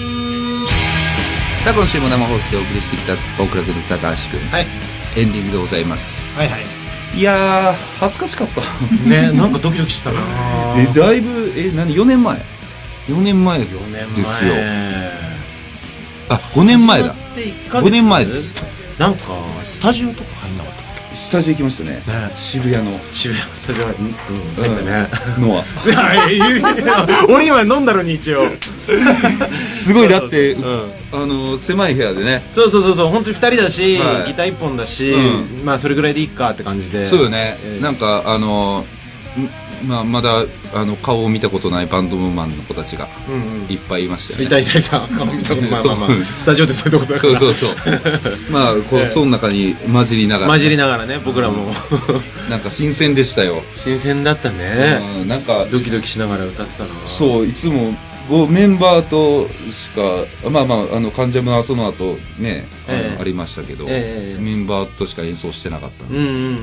さあ今週も生放送でお送りしてきた大倉くんと高橋くん、
はい、
エンディングでございます。
はいはい。
いやー恥ずかしかった
ね。なんかドキドキしたな
えだいぶえ何よねんまえよねんまえですよ。あごねんまえだ。ごねんまえです。
なんかスタジオとか入んなかった。
スタジオ行きましたね。ね渋谷の
渋谷スタジオ、うん、うん、入ったね。
ノア。
俺今飲んだのに一応。
すごいだってうん、あの狭い部屋でね。
そうそうそうそう本当にふたりだし、はい、ギターいっぽんだし、うん、まあそれぐらいでいいかって感じで。
そうよね。えー、なんかあのまあ、まだあの顔を見たことないバンドマンの子たちがいっぱいいましたよね。
いたいたいた。顔見たことない。まあまあまあスタジオでそういうとこだから。
そうそうそうまあこうその中に混じりながら
混じりながらね僕らも
なんか新鮮でしたよ。
新鮮だったね。
なんか
ドキドキしながら歌ってたな。
そういつもメンバーとしかまあまああの関ジャムのその後ね、えー、ありましたけど、えー、メンバーとしか演奏してなかったので、うんうんうんうん、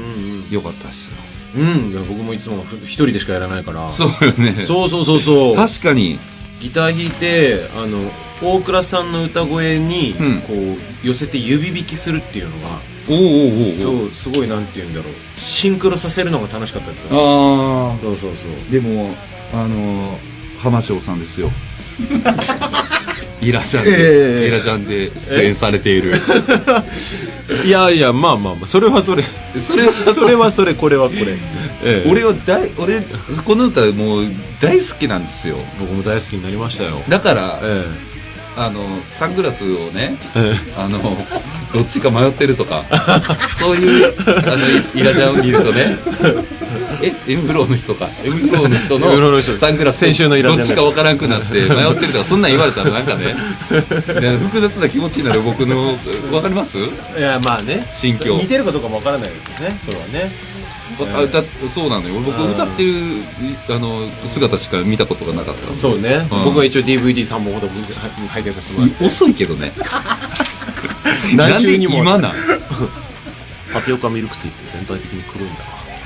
よかったですよ。
うん、いや僕もいつも一人でしかやらないから。
そうよね。
そうそうそうそう
確かに
ギター弾いてあの大倉さんの歌声に、うん、こう寄せて指弾きするっていうのが
おおおお
そうすごいなんて言うんだろうシンクロさせるのが楽しかったです。あ
あ
そうそうそう
でもあの浜翔さんですよイラジャンで、えー、イラジャンで出演されている
いやいやまあまあまあそれはそれそれはそれはそれこれはこれ、
ええ、俺は大俺この歌もう大好きなんですよ。
僕も大好きになりましたよ。
だから、ええ、あのサングラスをね、ええ、あのどっちか迷ってるとかそういうあのイラジャンを見るとねえエムフローの人かエムフローの人のサングラス先週のイラジャンどっちか分からんくなって迷ってるとかそんなん言われたらなんかね複雑な気持ちになる僕の分かります？い
やまあね
心境
似てるかどうかも分からないですねそれはね。
あだそうなのよ僕歌ってるあの姿しか見たことがなかった。
そうね、うん、僕は一応 ディーブイディーさんぼんほど拝見させてもらって
遅いけどね何週にも今な
タピオカミルクティーって全体的に黒いんだ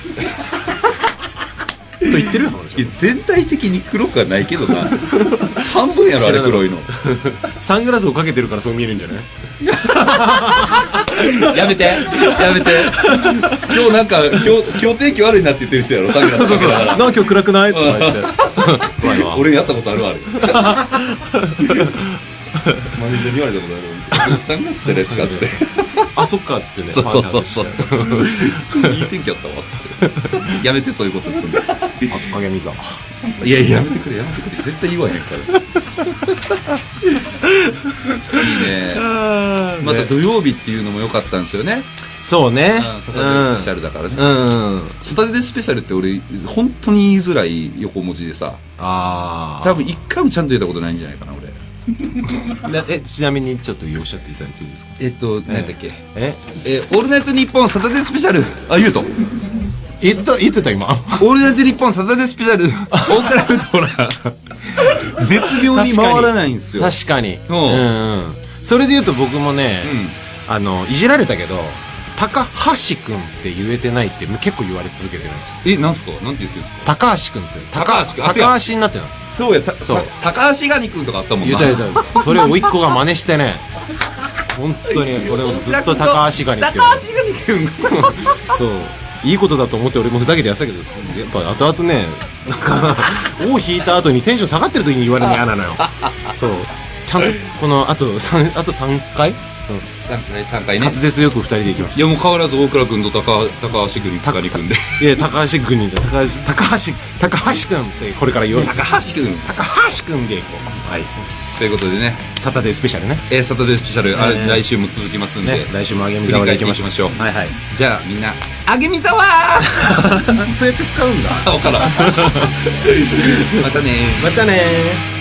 と言ってるよ。
全体的に黒くはないけどな半分やろあれ黒いの
サングラスをかけてるからそう見えるんじゃない
やめてやめて今日なんか今日今日天気悪いなって言ってる人やろサングラス
そうそうそうなんか今日暗くないとか言って
俺やったことあるわあれマネージャーに言われたことあるサングラスじゃないですかっつって
あそっかっつってね
そうそうそうそういい天気やったわっつってやめてそういうことすんの
影見沢
いやいややめてくれやめてくれ絶対言わへんからいいねまた土曜日っていうのも良かったんですよね。
そうね、
うん、サタデースペシャルだからね、うんうん、サタデースペシャルって俺本当に言いづらい横文字でさあ多分一回もちゃんと言ったことないんじゃないかな俺
えちなみにちょっとおっしゃっていただいていいですか。
えっと何だっけええオールナイトニッポンサタデースペシャルあ言うと
言った言ってた今オ
ールナイトニッポンサタデースペシャル大倉言うとほら絶妙に回らないんですよ。
確かに、うんうん、それで言うと僕もね、うん、あのいじられたけど高橋くんって言えてないって結構言われ続けてるんですよ。
え、なんすか？なんて言ってるんですか？
高橋くんですよ。
高橋くん。
高橋になってない。
そうや、そう。高橋ガニくんとかあったもんな。
言った言った。それを甥っ子が真似してね。本当に俺をずっと高橋ガニって。
高橋ガニくん。
そう。いいことだと思って俺もふざけてやってたけど、やっぱ後々ね、なんか尾引いた後にテンション下がってる時に言われるの嫌なのよ。そう。ちゃんとこのあと三あと三回。
三回三回ね。
滑舌よく二人で行きました。
いやもう変わらず大倉君と高高橋君二人組んで。
いや高橋君に高橋高橋高橋君ってこれから言おう。
高橋君
高橋君でいこう。はい。
ということでね、
サタデースペシャルね。
えー、サタデースペシャル、あれ来週も続きますんで、
来週もあげみざわでいきましょう。
はいはい。じゃあみんなあげみざわ
そうやって使うんだ。
わからん。またね
またね